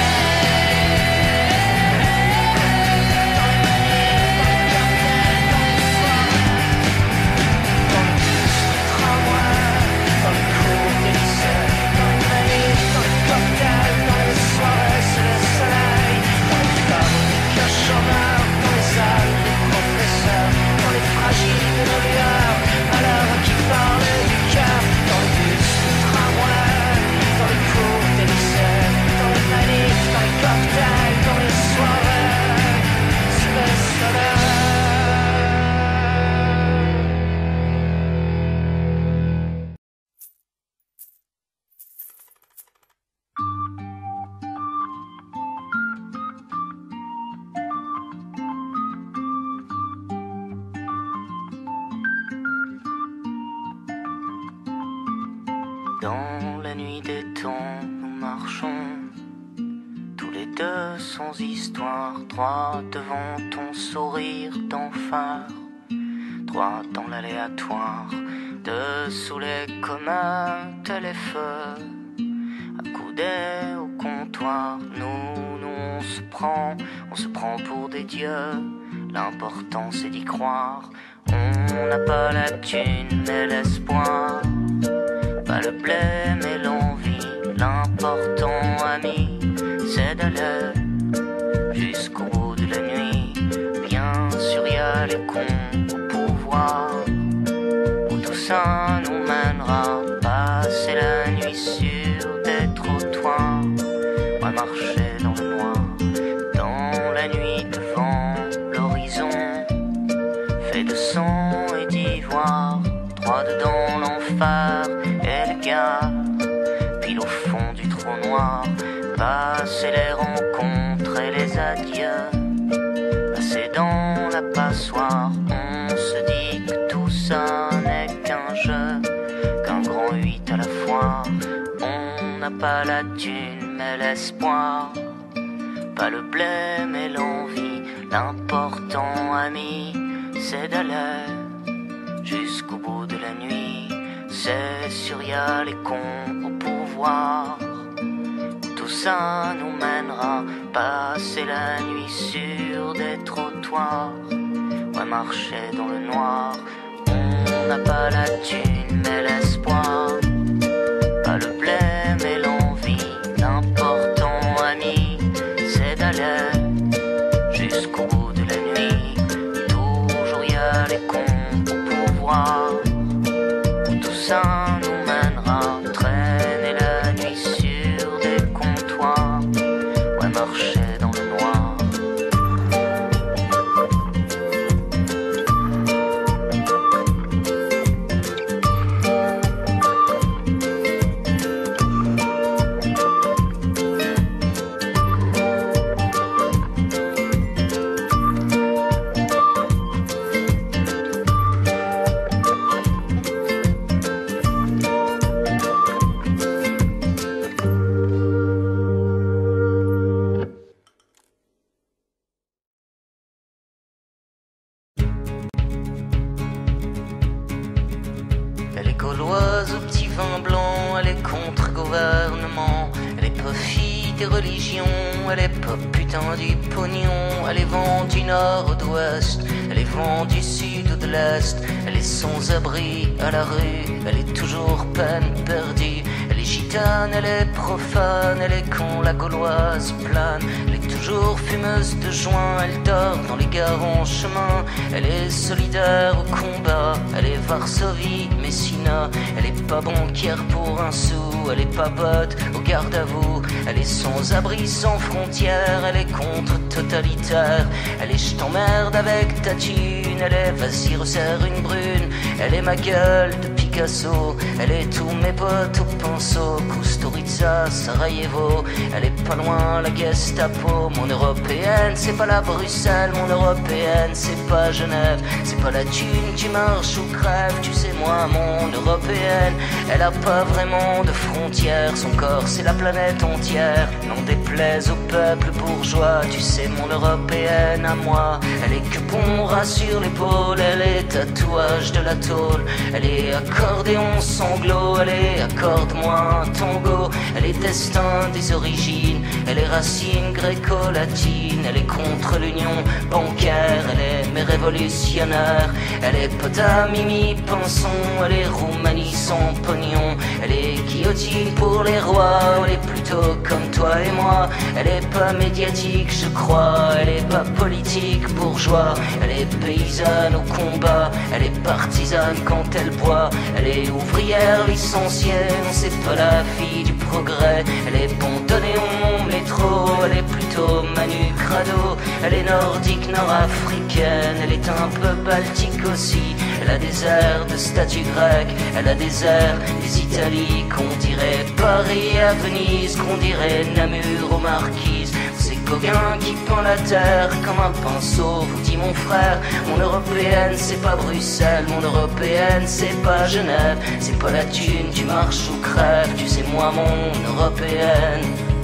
Dans la nuit des temps, nous marchons tous les deux sans histoire, droit devant ton sourire d'enfer, droit dans l'aléatoire, dessous les comètes et les feux, accoudés au comptoir. Nous on se prend pour des dieux, l'important c'est d'y croire. On n'a pas la thune mais l'espoir, pas le blé mais l'envie. L'important, ami, c'est d'aller jusqu'au bout de la nuit. Bien sûr y a les cons au pouvoir, où tout ça nous mènera. Passer la nuit sur des trottoirs, ouais, marcher dans le noir, dans la nuit devant l'horizon, fait de sang et d'ivoire, droit dedans l'enfer et le gars, pile au fond du trou noir. Passer les rencontres et les adieux, passer dans la passoire. On se dit que tout ça n'est qu'un jeu, qu'un grand 8 à la fois. On n'a pas la thune mais l'espoir, pas le blé mais l'envie. L'important, ami, c'est d'aller jusqu'au bout de la nuit. C'est sûr y a les cons au pouvoir, tout tout ça nous mènera passer la nuit sur des trottoirs. Ouais, marcher dans le noir, on n'a pas la thune mais l'espoir. Pas le blé mais l'envie, l'important ami, c'est d'aller jusqu'au bout de la nuit. Toujours y a les cons pour pouvoir. Tout ça nous mènera traîner la nuit sur des comptoirs. Ouais, marcher dans le noir. Elle est gauloise au petit vin blanc, elle est contre-gouvernement, elle est pas fille des religions, elle est pas putain du pognon, elle est vent du nord au d'ouest, elle est vent du sud ou de l'est, elle est sans abri à la rue, elle est toujours peine perdue, elle est gitane, elle est profane, elle est con la gauloise plane, elle est toujours fumeuse de joint, elle dort dans les gares en chemin, elle est solidaire au combat, elle est Varsovie, Messina, elle est pas banquière pour un sou, elle est pas botte au garde à vous, elle est sans abri, sans frontières, elle est contre-totalitaire, elle est je t'emmerde avec ta thune, elle est vas-y resserre une brune, elle est ma gueule de Picasso, elle est tous mes potes au pinceau, Kusturica, Sarajevo, elle est pas loin la Gestapo, mon européenne c'est pas la Bruxelles, mon européenne c'est pas Genève, c'est pas la thune, tu marches ou crèves, tu sais moi mon européenne, elle a pas vraiment de frontières, son corps c'est la planète entière, n'en déplaise au peuple bourgeois, tu sais mon européenne à moi, elle est que bon ras sur l'épaule, elle est tatouage de la tôle, elle est accordéon sanglot, elle est accorde-moi un tango, elle est destin des origines, elle est racine gréco-latine, elle est contre l'union bancaire, elle est mais révolutionnaire, elle est pota mimi pinson, elle est Roumanie sans pognon, elle est guillotine pour les rois, elle est plutôt comme toi et moi, elle est pas médiatique je crois, elle est pas politique bourgeois, elle est paysanne au combat, elle est partisane quand elle boit, elle est ouvrière licenciée, non c'est pas la fille du progrès, elle est pontonnée au métro, elle est plutôt Manu Crado, elle est nordique nord-africaine, elle est un peu baltique aussi, elle a des airs de statue grecque, elle a des airs des Italies, qu'on dirait Paris à Venise, qu'on dirait Namur aux Marquises, c'est Gauguin qui peint la terre comme un pinceau, vous dit mon frère, mon européenne c'est pas Bruxelles, mon européenne c'est pas Genève, c'est pas la thune, tu marches ou crèves, tu sais moi mon européenne.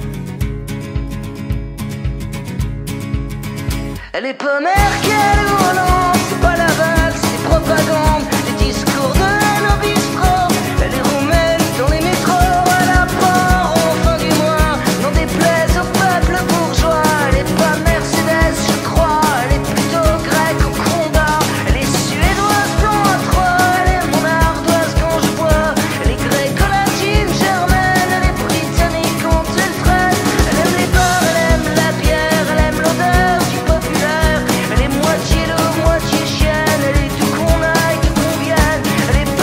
Elle est pas Merkel ou Hollande, c'est pas la vague, c'est propagande, les discours de nos bistrots, elle est roumaine dans les métros, à la part au fin du mois, n'en déplaise au peuple bourgeois, elle est pas Mercedes je crois, elle est plutôt grecque au combat, elle est suédoise quand à trois, elle est mon ardoise quand je bois, elle est gréco-latine, germaine, elle est britannique quand elle traîne, elle aime les bars, elle aime la bière, elle aime l'odeur du populaire, elle est moitié loup, moitié chienne, elle est tout qu'on aille, tout qu'on vienne, elle est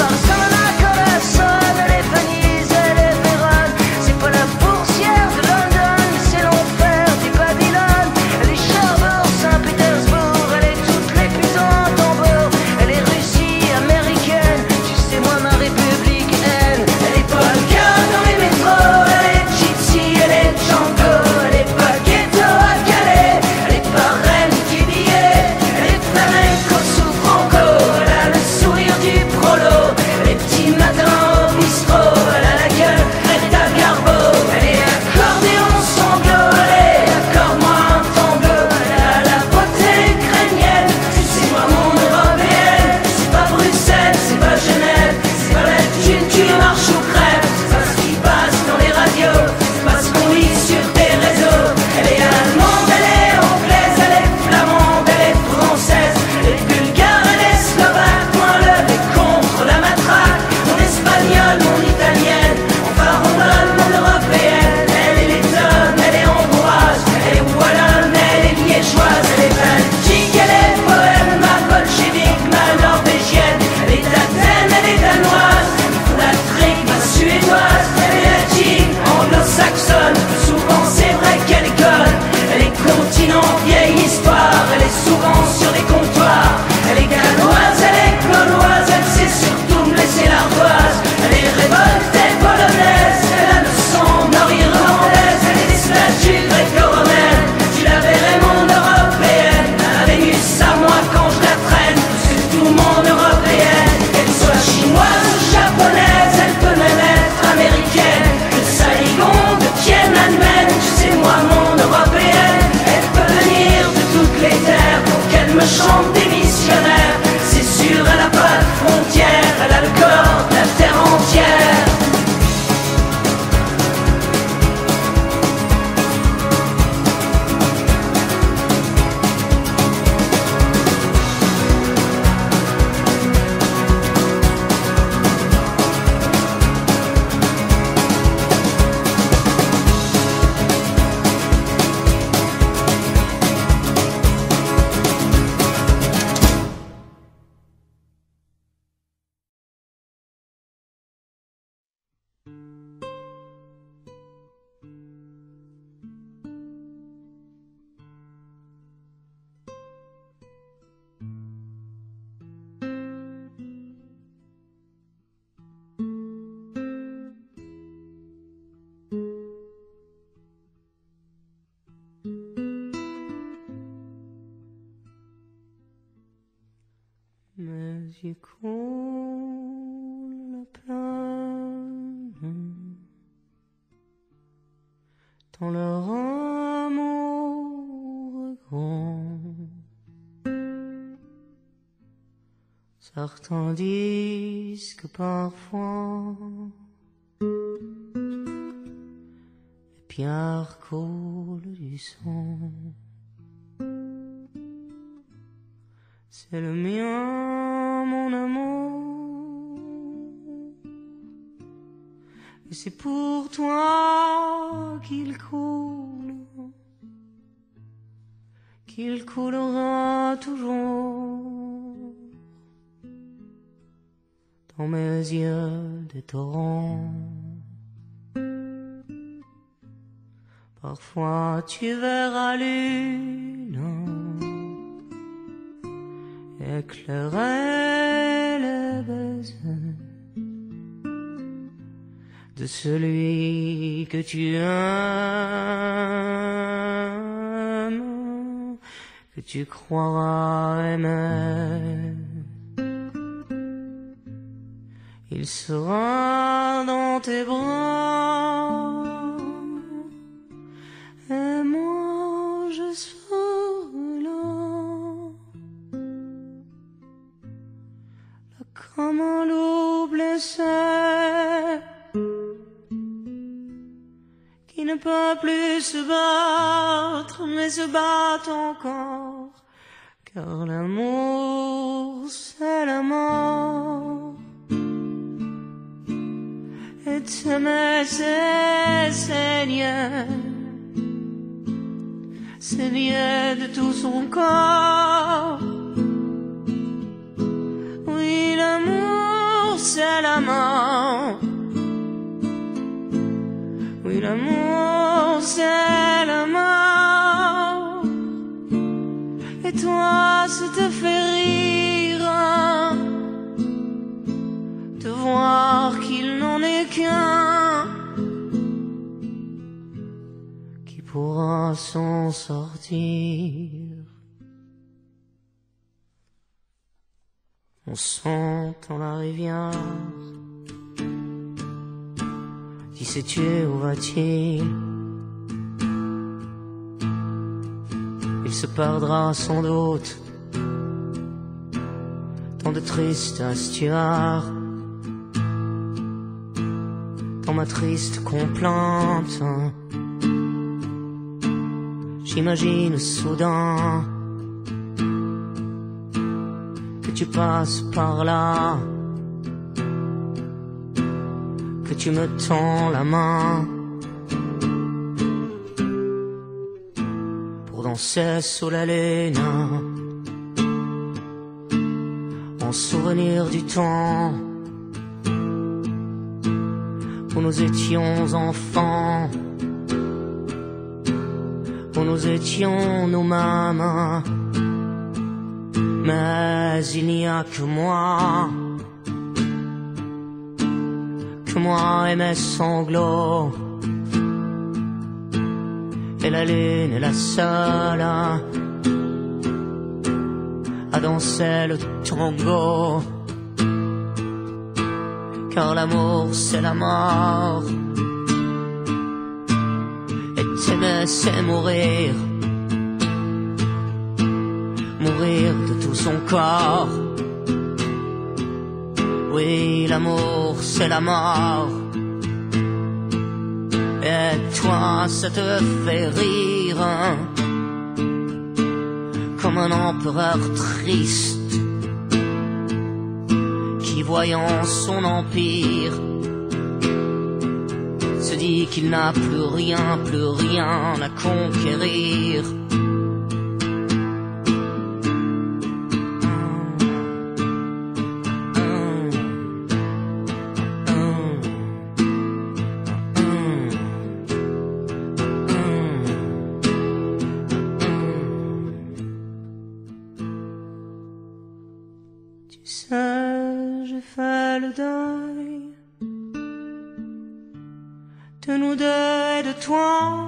tu coules la plaine dans leur amour grand. Certains disent que parfois les pierres coulent du sang. C'est le mien, mon amour, et c'est pour toi qu'il coulera toujours dans mes yeux des torrents. Parfois tu verras lune éclairer les baisers de celui que tu aimes, que tu croiras aimer. Il sera dans tes bras et moi je serai là, comme un loup blessé qui ne peut plus se battre mais se bat encore, car l'amour c'est la mort. Et t'aimer c'est saigner de tout son corps. Oui, l'amour c'est la mort. Oui, l'amour c'est la mort. Et toi ça te fait rire de voir qu'il n'en est qu'un qui pourra s'en sortir. On sent dans la rivière. Qui sais-tu où va-t-il? Il se perdra sans doute dans de tristes estuaires, dans ma triste complainte. J'imagine soudain que tu passes par là, que tu me tends la main pour danser sous la lune, en souvenir du temps où nous étions enfants, où nous étions nous-mêmes. Mais il n'y a que moi et mes sanglots, et la lune est la seule à danser le tango, car l'amour c'est la mort. Et t'aimer c'est mourir, mourir de tout son corps. Oui, l'amour c'est la mort. Et toi ça te fait rire comme un empereur triste qui, voyant son empire, se dit qu'il n'a plus rien à conquérir. Tu sais, j'ai fait le deuil de nous deux et de toi.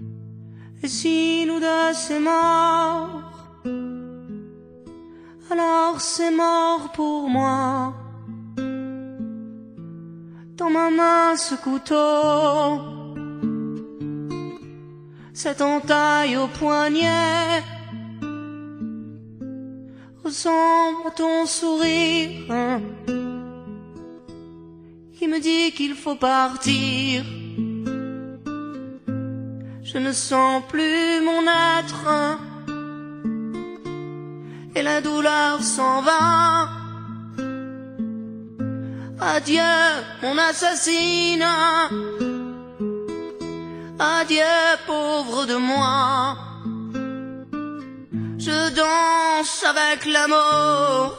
Et si nous deux c'est mort, alors c'est mort pour moi. Dans ma main ce couteau, cette entaille au poignet ressemble à ton sourire qui me dit qu'il faut partir. Je ne sens plus mon être et la douleur s'en va. Adieu mon assassine, adieu pauvre de moi. Je danse avec la mort,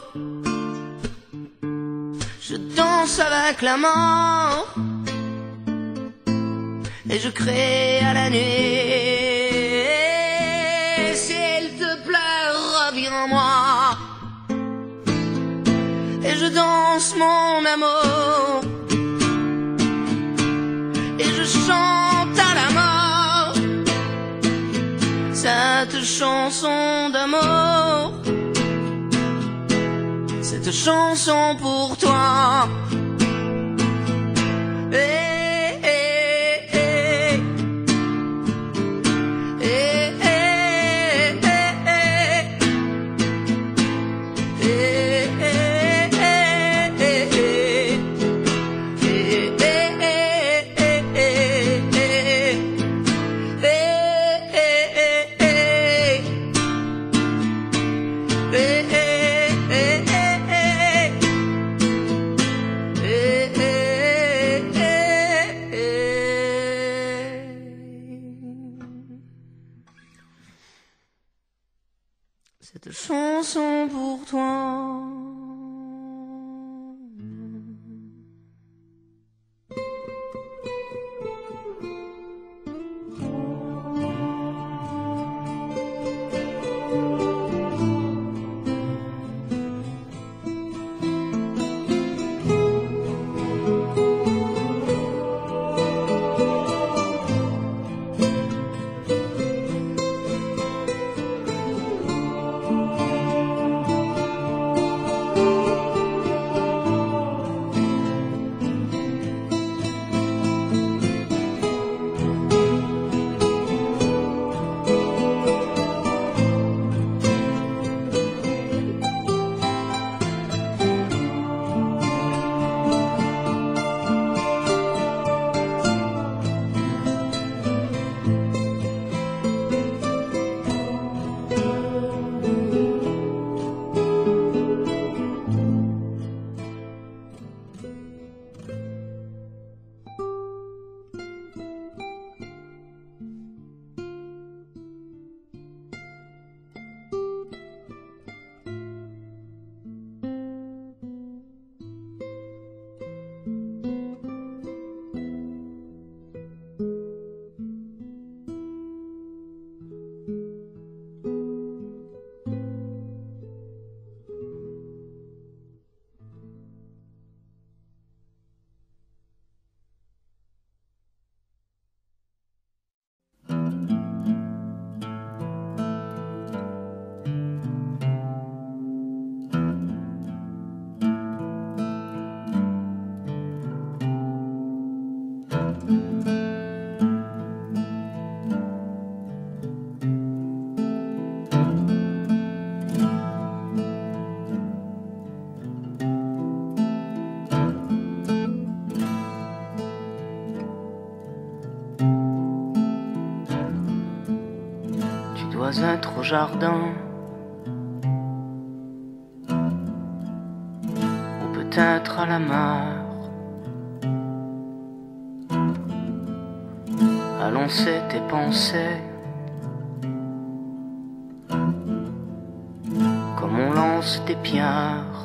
je danse avec la mort, et je crie à la nuit. S'il te plaît, reviens-moi. Et je danse mon amour, et je chante à la mort cette chanson d'amour, cette chanson pour toi. Cette chanson pour toi. Être au jardin, ou peut-être à la mer, à lancer tes pensées comme on lance des pierres.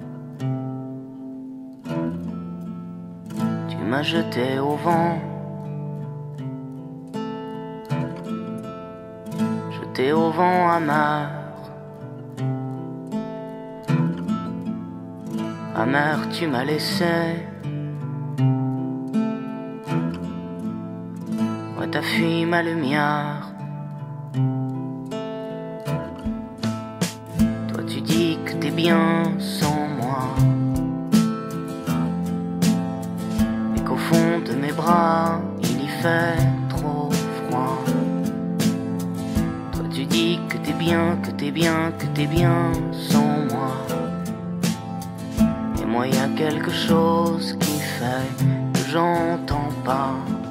Tu m'as jeté au vent, jeté au vent amer. Amer, tu m'as laissé. Ouais, t'as fui ma lumière. Toi, tu dis que t'es bien bien sans moi, et qu'au fond de mes bras il y fait trop froid. Toi tu dis que t'es bien, que t'es bien, que t'es bien sans moi, et moi y a quelque chose qui fait que j'entends pas.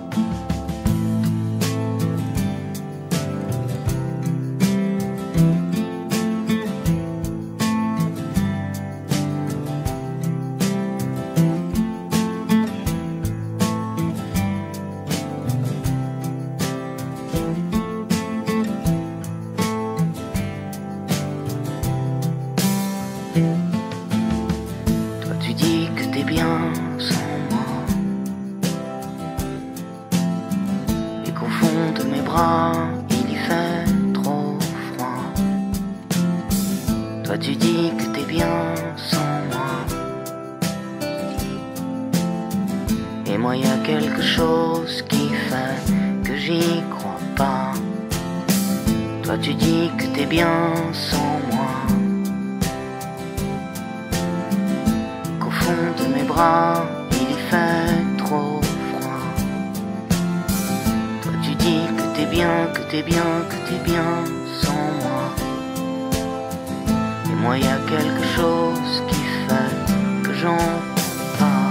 Il y fait trop froid. Toi tu dis que t'es bien sans moi, et moi y a quelque chose qui fait que j'y crois pas. Toi tu dis que t'es bien sans moi, qu'au fond de mes bras il y fait trop froid. Toi tu dis que t'es bien, que t'es bien, que t'es bien sans moi, et moi y a quelque chose qui fait que j'entends pas.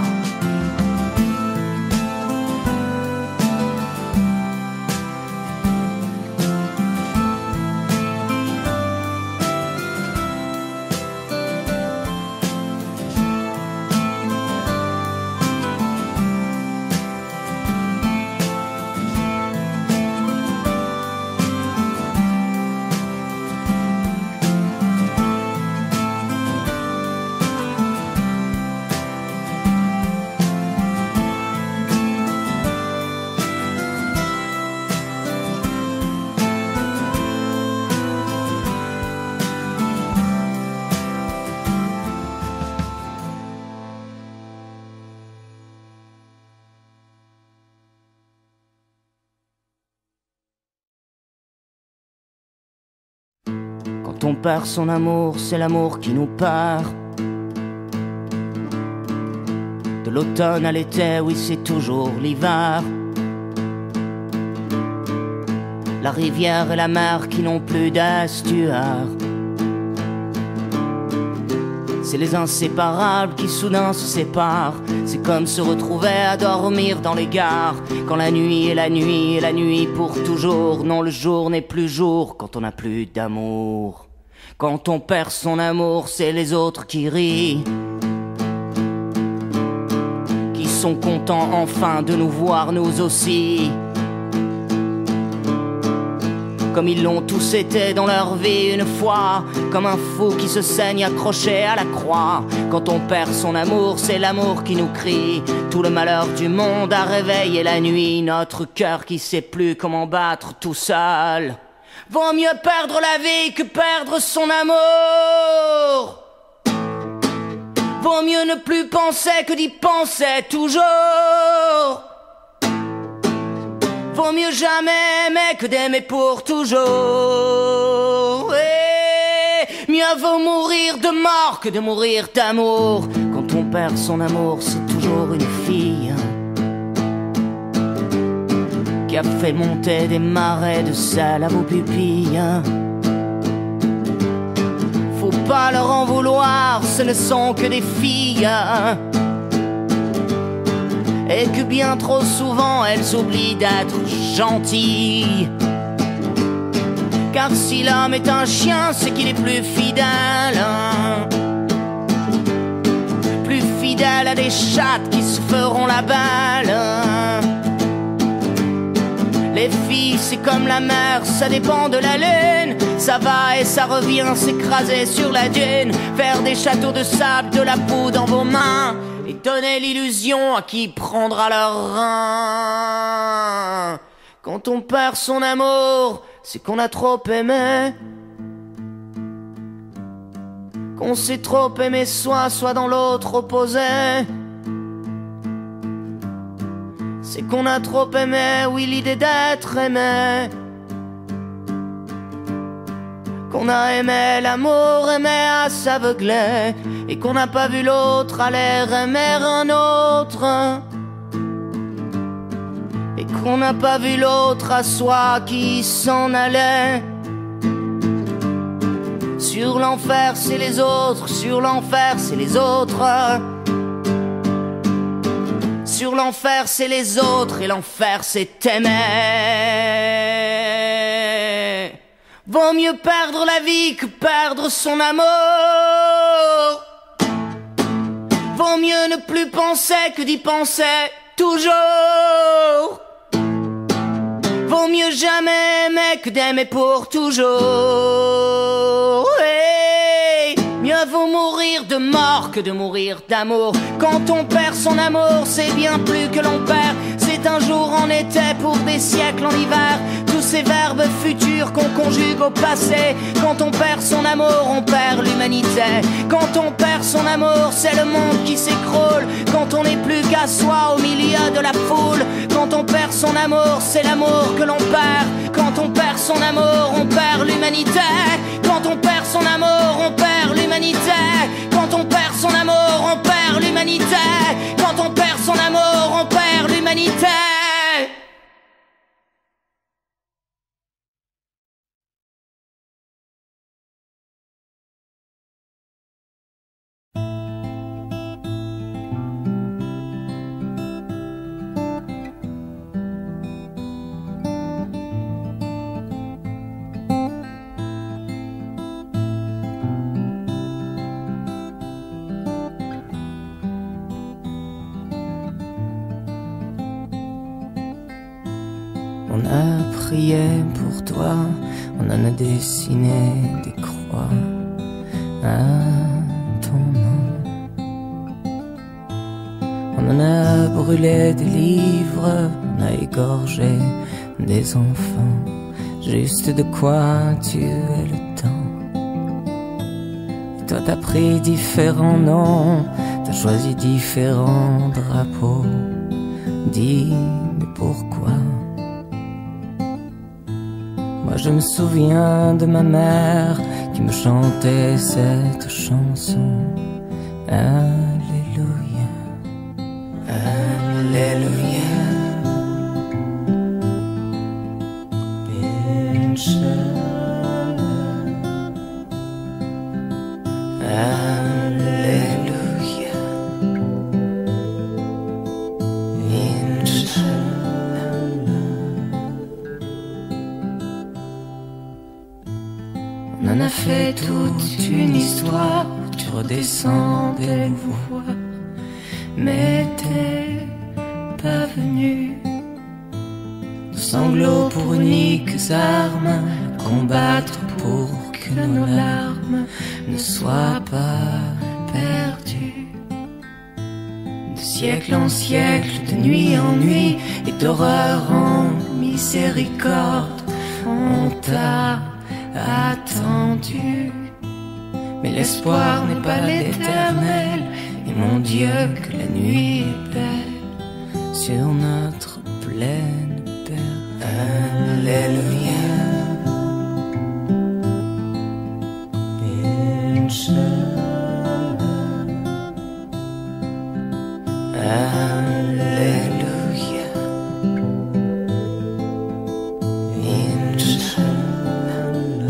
Quand on perd son amour, c'est l'amour qui nous perd. De l'automne à l'été, oui c'est toujours l'hiver. La rivière et la mer qui n'ont plus d'estuaire. C'est les inséparables qui soudain se séparent. C'est comme se retrouver à dormir dans les gares. Quand la nuit est la nuit et la nuit pour toujours. Non, le jour n'est plus jour quand on n'a plus d'amour. Quand on perd son amour, c'est les autres qui rient, qui sont contents enfin de nous voir nous aussi, comme ils l'ont tous été dans leur vie une fois, comme un fou qui se saigne accroché à la croix. Quand on perd son amour, c'est l'amour qui nous crie. Tout le malheur du monde a réveillé la nuit. Notre cœur qui sait plus comment battre tout seul. Vaut mieux perdre la vie que perdre son amour. Vaut mieux ne plus penser que d'y penser toujours. Vaut mieux jamais aimer que d'aimer pour toujours. Et mieux vaut mourir de mort que de mourir d'amour. Quand on perd son amour, c'est toujours une fille qui a fait monter des marais de sel à vos pupilles. Faut pas leur en vouloir, ce ne sont que des filles, et que bien trop souvent elles oublient d'être gentilles. Car si l'homme est un chien, c'est qu'il est plus fidèle, plus fidèle à des chattes qui se feront la balle. Les filles, c'est comme la mer, ça dépend de la lune. Ça va et ça revient s'écraser sur la dune, faire des châteaux de sable, de la poudre dans vos mains, et donner l'illusion à qui prendra leur rein. Quand on perd son amour, c'est qu'on a trop aimé, qu'on s'est trop aimé soit dans l'autre opposé. C'est qu'on a trop aimé, oui, l'idée d'être aimé, qu'on a aimé l'amour, aimé à s'aveugler, et qu'on n'a pas vu l'autre aller aimer un autre, et qu'on n'a pas vu l'autre à soi qui s'en allait. Sur l'enfer c'est les autres, sur l'enfer c'est les autres, sur l'enfer c'est les autres, et l'enfer c'est aimer. Vaut mieux perdre la vie que perdre son amour. Vaut mieux ne plus penser que d'y penser toujours. Vaut mieux jamais aimer que d'aimer pour toujours. Hey, mieux vaut mourir de mort que de mourir d'amour. Quand on perd son amour, c'est bien plus que l'on perd. C'est un jour en été pour des siècles en hiver. Tous ces verbes futurs qu'on conjugue au passé. Quand on perd son amour, on perd l'humanité. Quand on perd son amour, c'est le monde qui s'écroule. Quand on n'est plus qu'à soi au milieu de la foule. Quand on perd son amour, c'est l'amour que l'on perd. Quand on perd son amour, on perd l'humanité. Quand on perd son amour, on perd l'humanité. Quand on perd son amour, on perd l'humanité. Quand on perd son amour, on perd l'humanité. On a prié pour toi, on en a dessiné des croix à ton nom. On en a brûlé des livres, on a égorgé des enfants, juste de quoi tuer le temps. Et toi t'as pris différents noms, t'as choisi différents drapeaux. Dis, mais pourquoi? Moi je me souviens de ma mère qui me chantait cette chanson. Alléluia, Alléluia. Inch'Allah, Alléluia, Inch'Allah. On en a fait toute une histoire, tu redescends des voix, mais t'es pas venu. Nos sanglots pour uniques armes, combattre pour que nos larmes ne soient pas perdues. De siècle en siècle, de nuit en nuit, et d'horreur en miséricorde, on t'a attendu. Mais l'espoir n'est pas l'éternel, et mon Dieu que la nuit est belle sur notre pleine terre. Alléluia, Inch'Allah, Alléluia, Inch'Allah.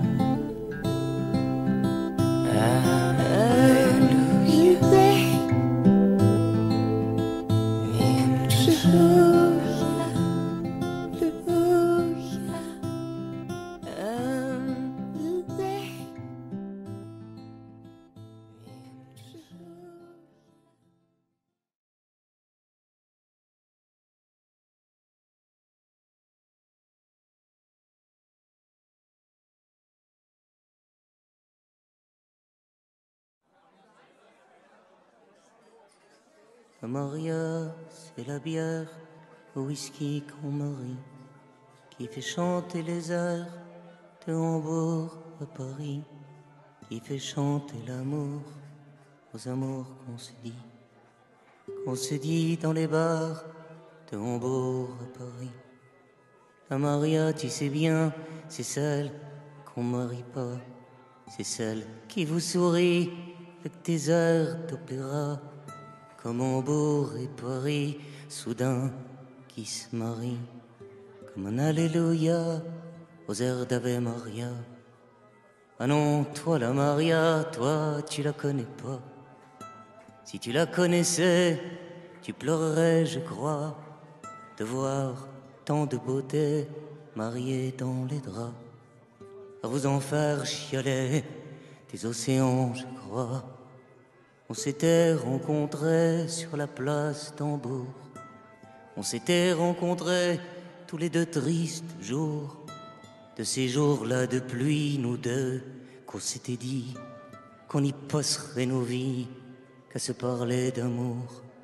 Maria, c'est la bière au whisky qu'on marie, qui fait chanter les airs de Hambourg à Paris, qui fait chanter l'amour aux amours qu'on se dit dans les bars de Hambourg à Paris. La Maria, tu sais bien, c'est celle qu'on marie pas, c'est celle qui vous sourit avec des airs d'opéra, comme Hambourg et Paris, soudain qui se marient, comme un Alléluia aux airs d'Ave Maria. Ah non, toi la Maria, toi tu la connais pas. Si tu la connaissais, tu pleurerais, je crois, de voir tant de beauté mariée dans les draps. À vous en faire chialer des océans, je crois. On s'était rencontrés sur la place d'Hambourg. On s'était rencontrés tous les deux tristes jours. De ces jours-là de pluie, nous deux, qu'on s'était dit qu'on y passerait nos vies qu'à se parler d'amour.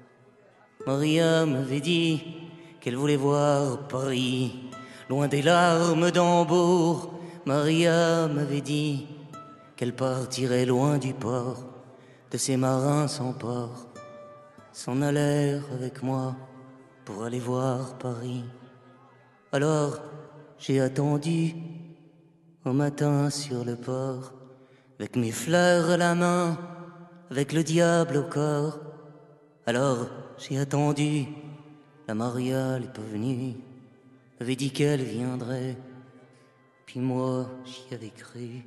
Maria m'avait dit qu'elle voulait voir Paris, loin des larmes d'Hambourg. Maria m'avait dit qu'elle partirait loin du port, de ces marins sans port, s'en allèrent avec moi pour aller voir Paris. Alors j'ai attendu au matin sur le port, avec mes fleurs à la main, avec le diable au corps. Alors j'ai attendu, la Maria n'est pas venue, avait dit qu'elle viendrait, puis moi j'y avais cru.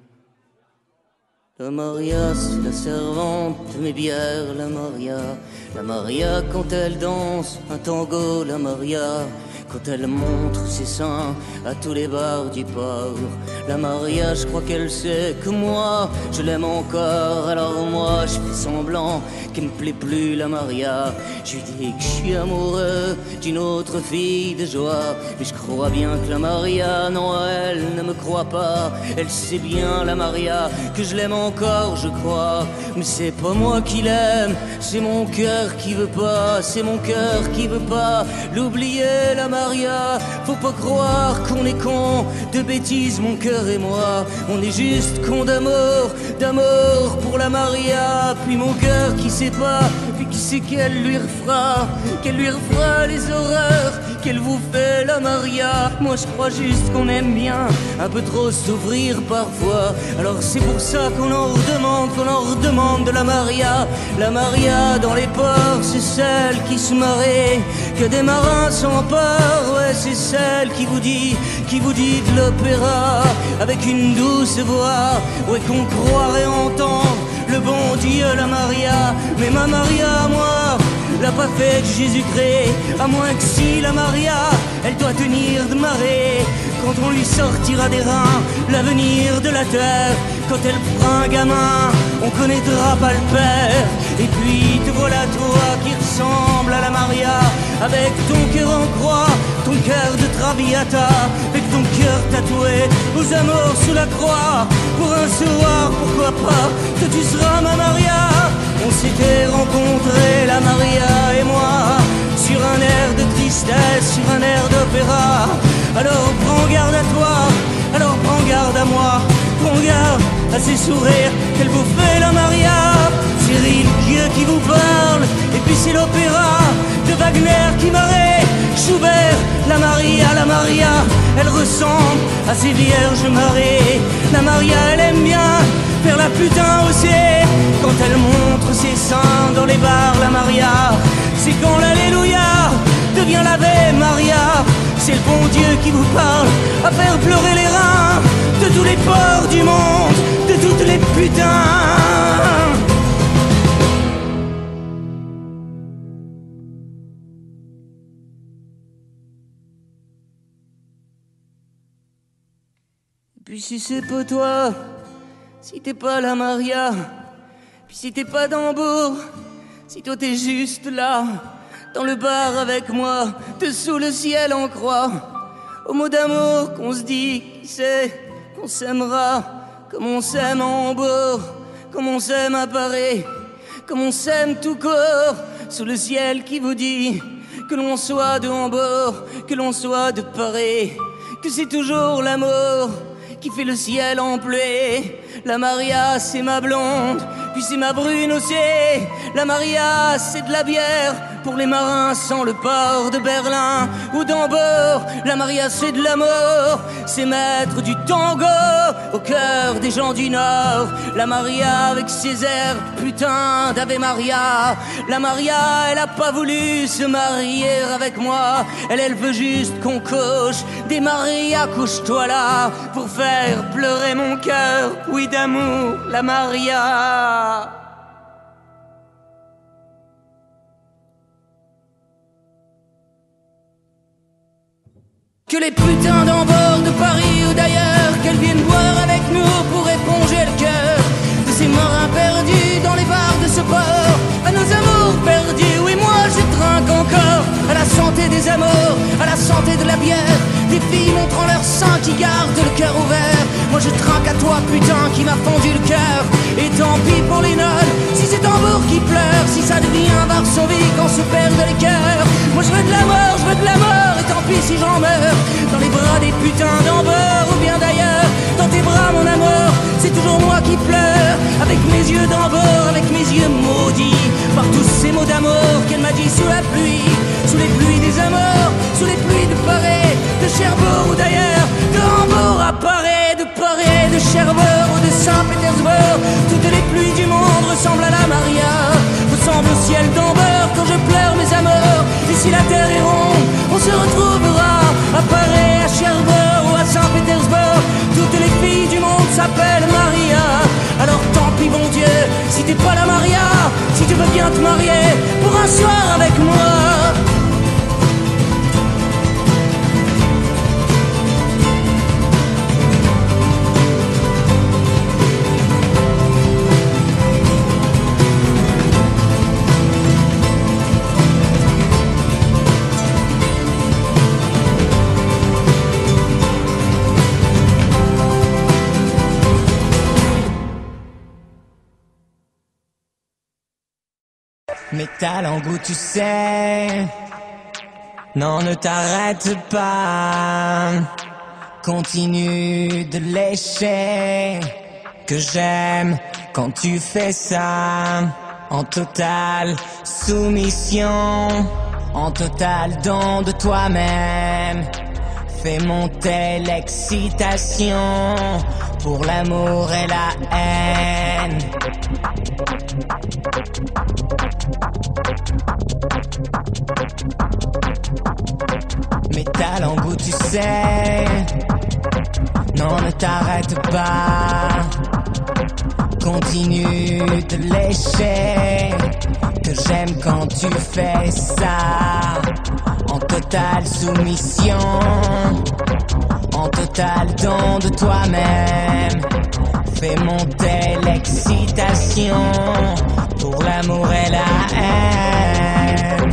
La Maria, c'est la servante de mes bières, la Maria quand elle danse un tango, la Maria quand elle montre ses seins à tous les bars du port. La Maria, je crois qu'elle sait que moi, je l'aime encore. Alors moi, je fais semblant qu'elle me plaît plus, la Maria. Je lui dis que je suis amoureux d'une autre fille de joie. Mais je crois bien que la Maria, non, elle ne me croit pas. Elle sait bien, la Maria, que je l'aime encore, je crois. Mais c'est pas moi qui l'aime, c'est mon cœur qui veut pas. C'est mon cœur qui veut pas l'oublier, la Maria. Faut pas croire qu'on est con de bêtises, mon cœur et moi. On est juste con d'amour, d'amour pour la Maria. Puis mon cœur qui sait pas, puis qui sait qu'elle lui refera les horreurs qu'elle vous fait, la Maria. Moi je crois juste qu'on aime bien un peu trop s'ouvrir parfois. Alors c'est pour ça qu'on en redemande de la Maria. La Maria dans les ports, c'est celle qui se marrait, que des marins s'emparent. Ouais, c'est celle qui vous dit de l'opéra avec une douce voix. Ouais, qu'on croirait entendre le bon Dieu, la Maria. Mais ma Maria, moi, l'a pas fait Jésus-Christ, à moins que si la Maria, elle doit tenir de marée, quand on lui sortira des reins l'avenir de la terre. Quand elle fera un gamin, on connaîtra pas le père. Et puis te voilà toi qui ressemble à la Maria, avec ton cœur en croix, ton cœur de Traviata, avec ton cœur tatoué aux amours sous la croix. Pour un soir, pourquoi pas, que tu seras ma Maria. On s'était rencontrés, la Maria et moi, sur un air de tristesse, sur un air d'opéra. Alors prends garde à toi, alors prends garde à moi, prends garde à ces sourires qu'elle vous fait, la Maria. C'est Rilke qui vous parle, et puis c'est l'opéra de Wagner qui m'arrête. Schubert, la Maria, elle ressemble à ces vierges marées. La Maria, elle aime bien faire la putain aussi, quand elle montre ses seins dans les bars, la Maria. C'est quand l'Alléluia devient l'Ave Maria. C'est le bon Dieu qui vous parle à faire pleurer les reins de tous les ports du monde, de toutes les putains. Puis si c'est pas toi, si t'es pas la Maria, puis si t'es pas d'Hambourg, si toi t'es juste là, dans le bar avec moi, dessous le ciel en croix, aux mots d'amour qu'on se dit, qui sait, qu'on s'aimera, comme on s'aime à Hambourg, comme on s'aime à Paris, comme on s'aime tout court, sous le ciel qui vous dit, que l'on soit de Hambourg, que l'on soit de Paris, que c'est toujours l'amour qui fait le ciel en pluie. La Maria, c'est ma blonde, puis c'est ma brune aussi. La Maria, c'est de la bière pour les marins sans le port de Berlin ou d'Hambourg. La Maria c'est de l'amour, c'est maître du tango au cœur des gens du Nord. La Maria avec ses airs putain d'Ave Maria. La Maria elle a pas voulu se marier avec moi. Elle veut juste qu'on couche. Des Maria couche-toi là pour faire pleurer mon cœur. Oui d'amour la Maria. Que les putains d'Hambourg, de Paris ou d'ailleurs, qu'elles viennent boire avec nous pour éponger le cœur de ces marins perdus dans les bars de ce port. À nos amours perdus, oui moi je trinque encore. À la santé des amours, à la santé de la bière, des filles montrant leur sein qui gardent le cœur ouvert. Moi je trinque à toi putain qui m'a fendu le cœur. Et tant pis pour les nonnes, si c'est Hambourg qui pleure, si ça devient Varsovie quand se perdent les cœurs. Moi je veux de la mort, je veux de la mort, et tant pis si j'en meurs dans les bras des putains d'Hambourg ou bien d'ailleurs. Dans tes bras mon amour, c'est toujours moi qui pleure. Avec mes yeux d'Hambourg, avec mes yeux maudits par tous ces mots d'amour qu'elle m'a dit sous la pluie. Sous les pluies des amours, sous les pluies de Paris, de Cherbourg ou d'ailleurs. De Hambourg à Paris, de Paris, de Cherbourg ou de Saint-Pétersbourg. Toutes les pluies du monde ressemblent à la Maria, ressemblent au ciel d'Hambourg quand je pleure mes amours. Et si la terre est ronde, on se retrouvera à Paris, à Cherbourg ou à Saint-Pétersbourg. Toutes les filles du monde s'appellent Maria. Alors tant pis bon Dieu, si t'es pas la Maria, si tu veux bien te marier pour un soir avec moi. Mais ta langue, tu sais, non ne t'arrête pas, continue de lécher, que j'aime quand tu fais ça, en totale soumission, en total don de toi-même, fais monter l'excitation, pour l'amour et la haine. Mais ta langue, tu sais, non ne t'arrête pas, continue de lécher, que j'aime quand tu fais ça, en totale soumission, en total don de toi-même, fais monter l'excitation, pour l'amour et la haine.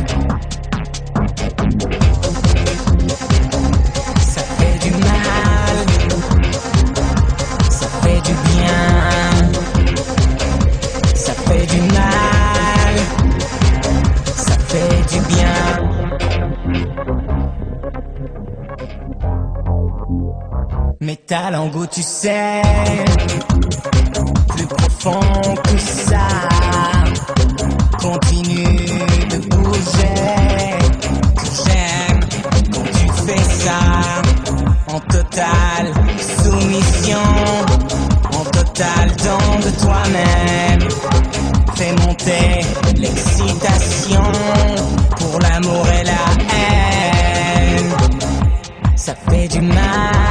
Ça fait du mal, ça fait du bien, ça fait du mal, ça fait du bien. Mais ta langue, tu sais, plus profond que ça, continue de bouger, que j'aime quand tu fais ça, en totale soumission, en total don de toi-même, fais monter l'excitation, pour l'amour et la haine. Ça fait du mal,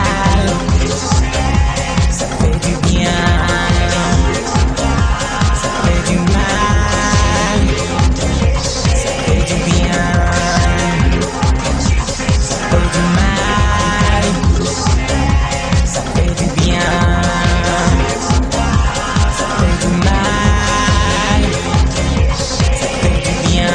ça fait du bien, ça fait du mal, ça fait du bien, ça fait du mal, ça fait du bien, ça fait du mal, ça fait du bien.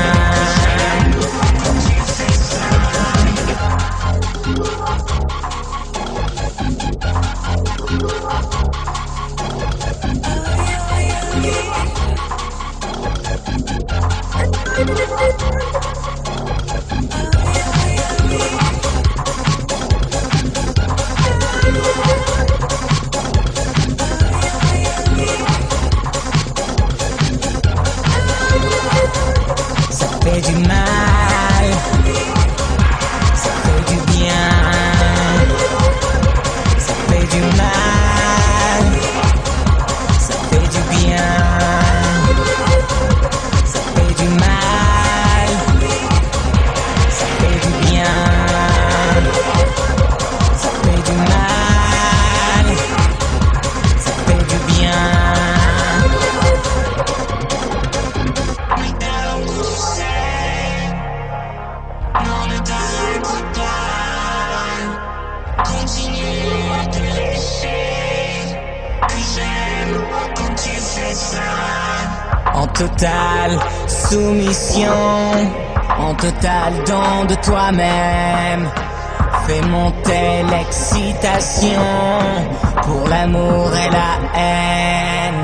En totale soumission, en total don de toi-même, fais monter l'excitation pour l'amour et la haine.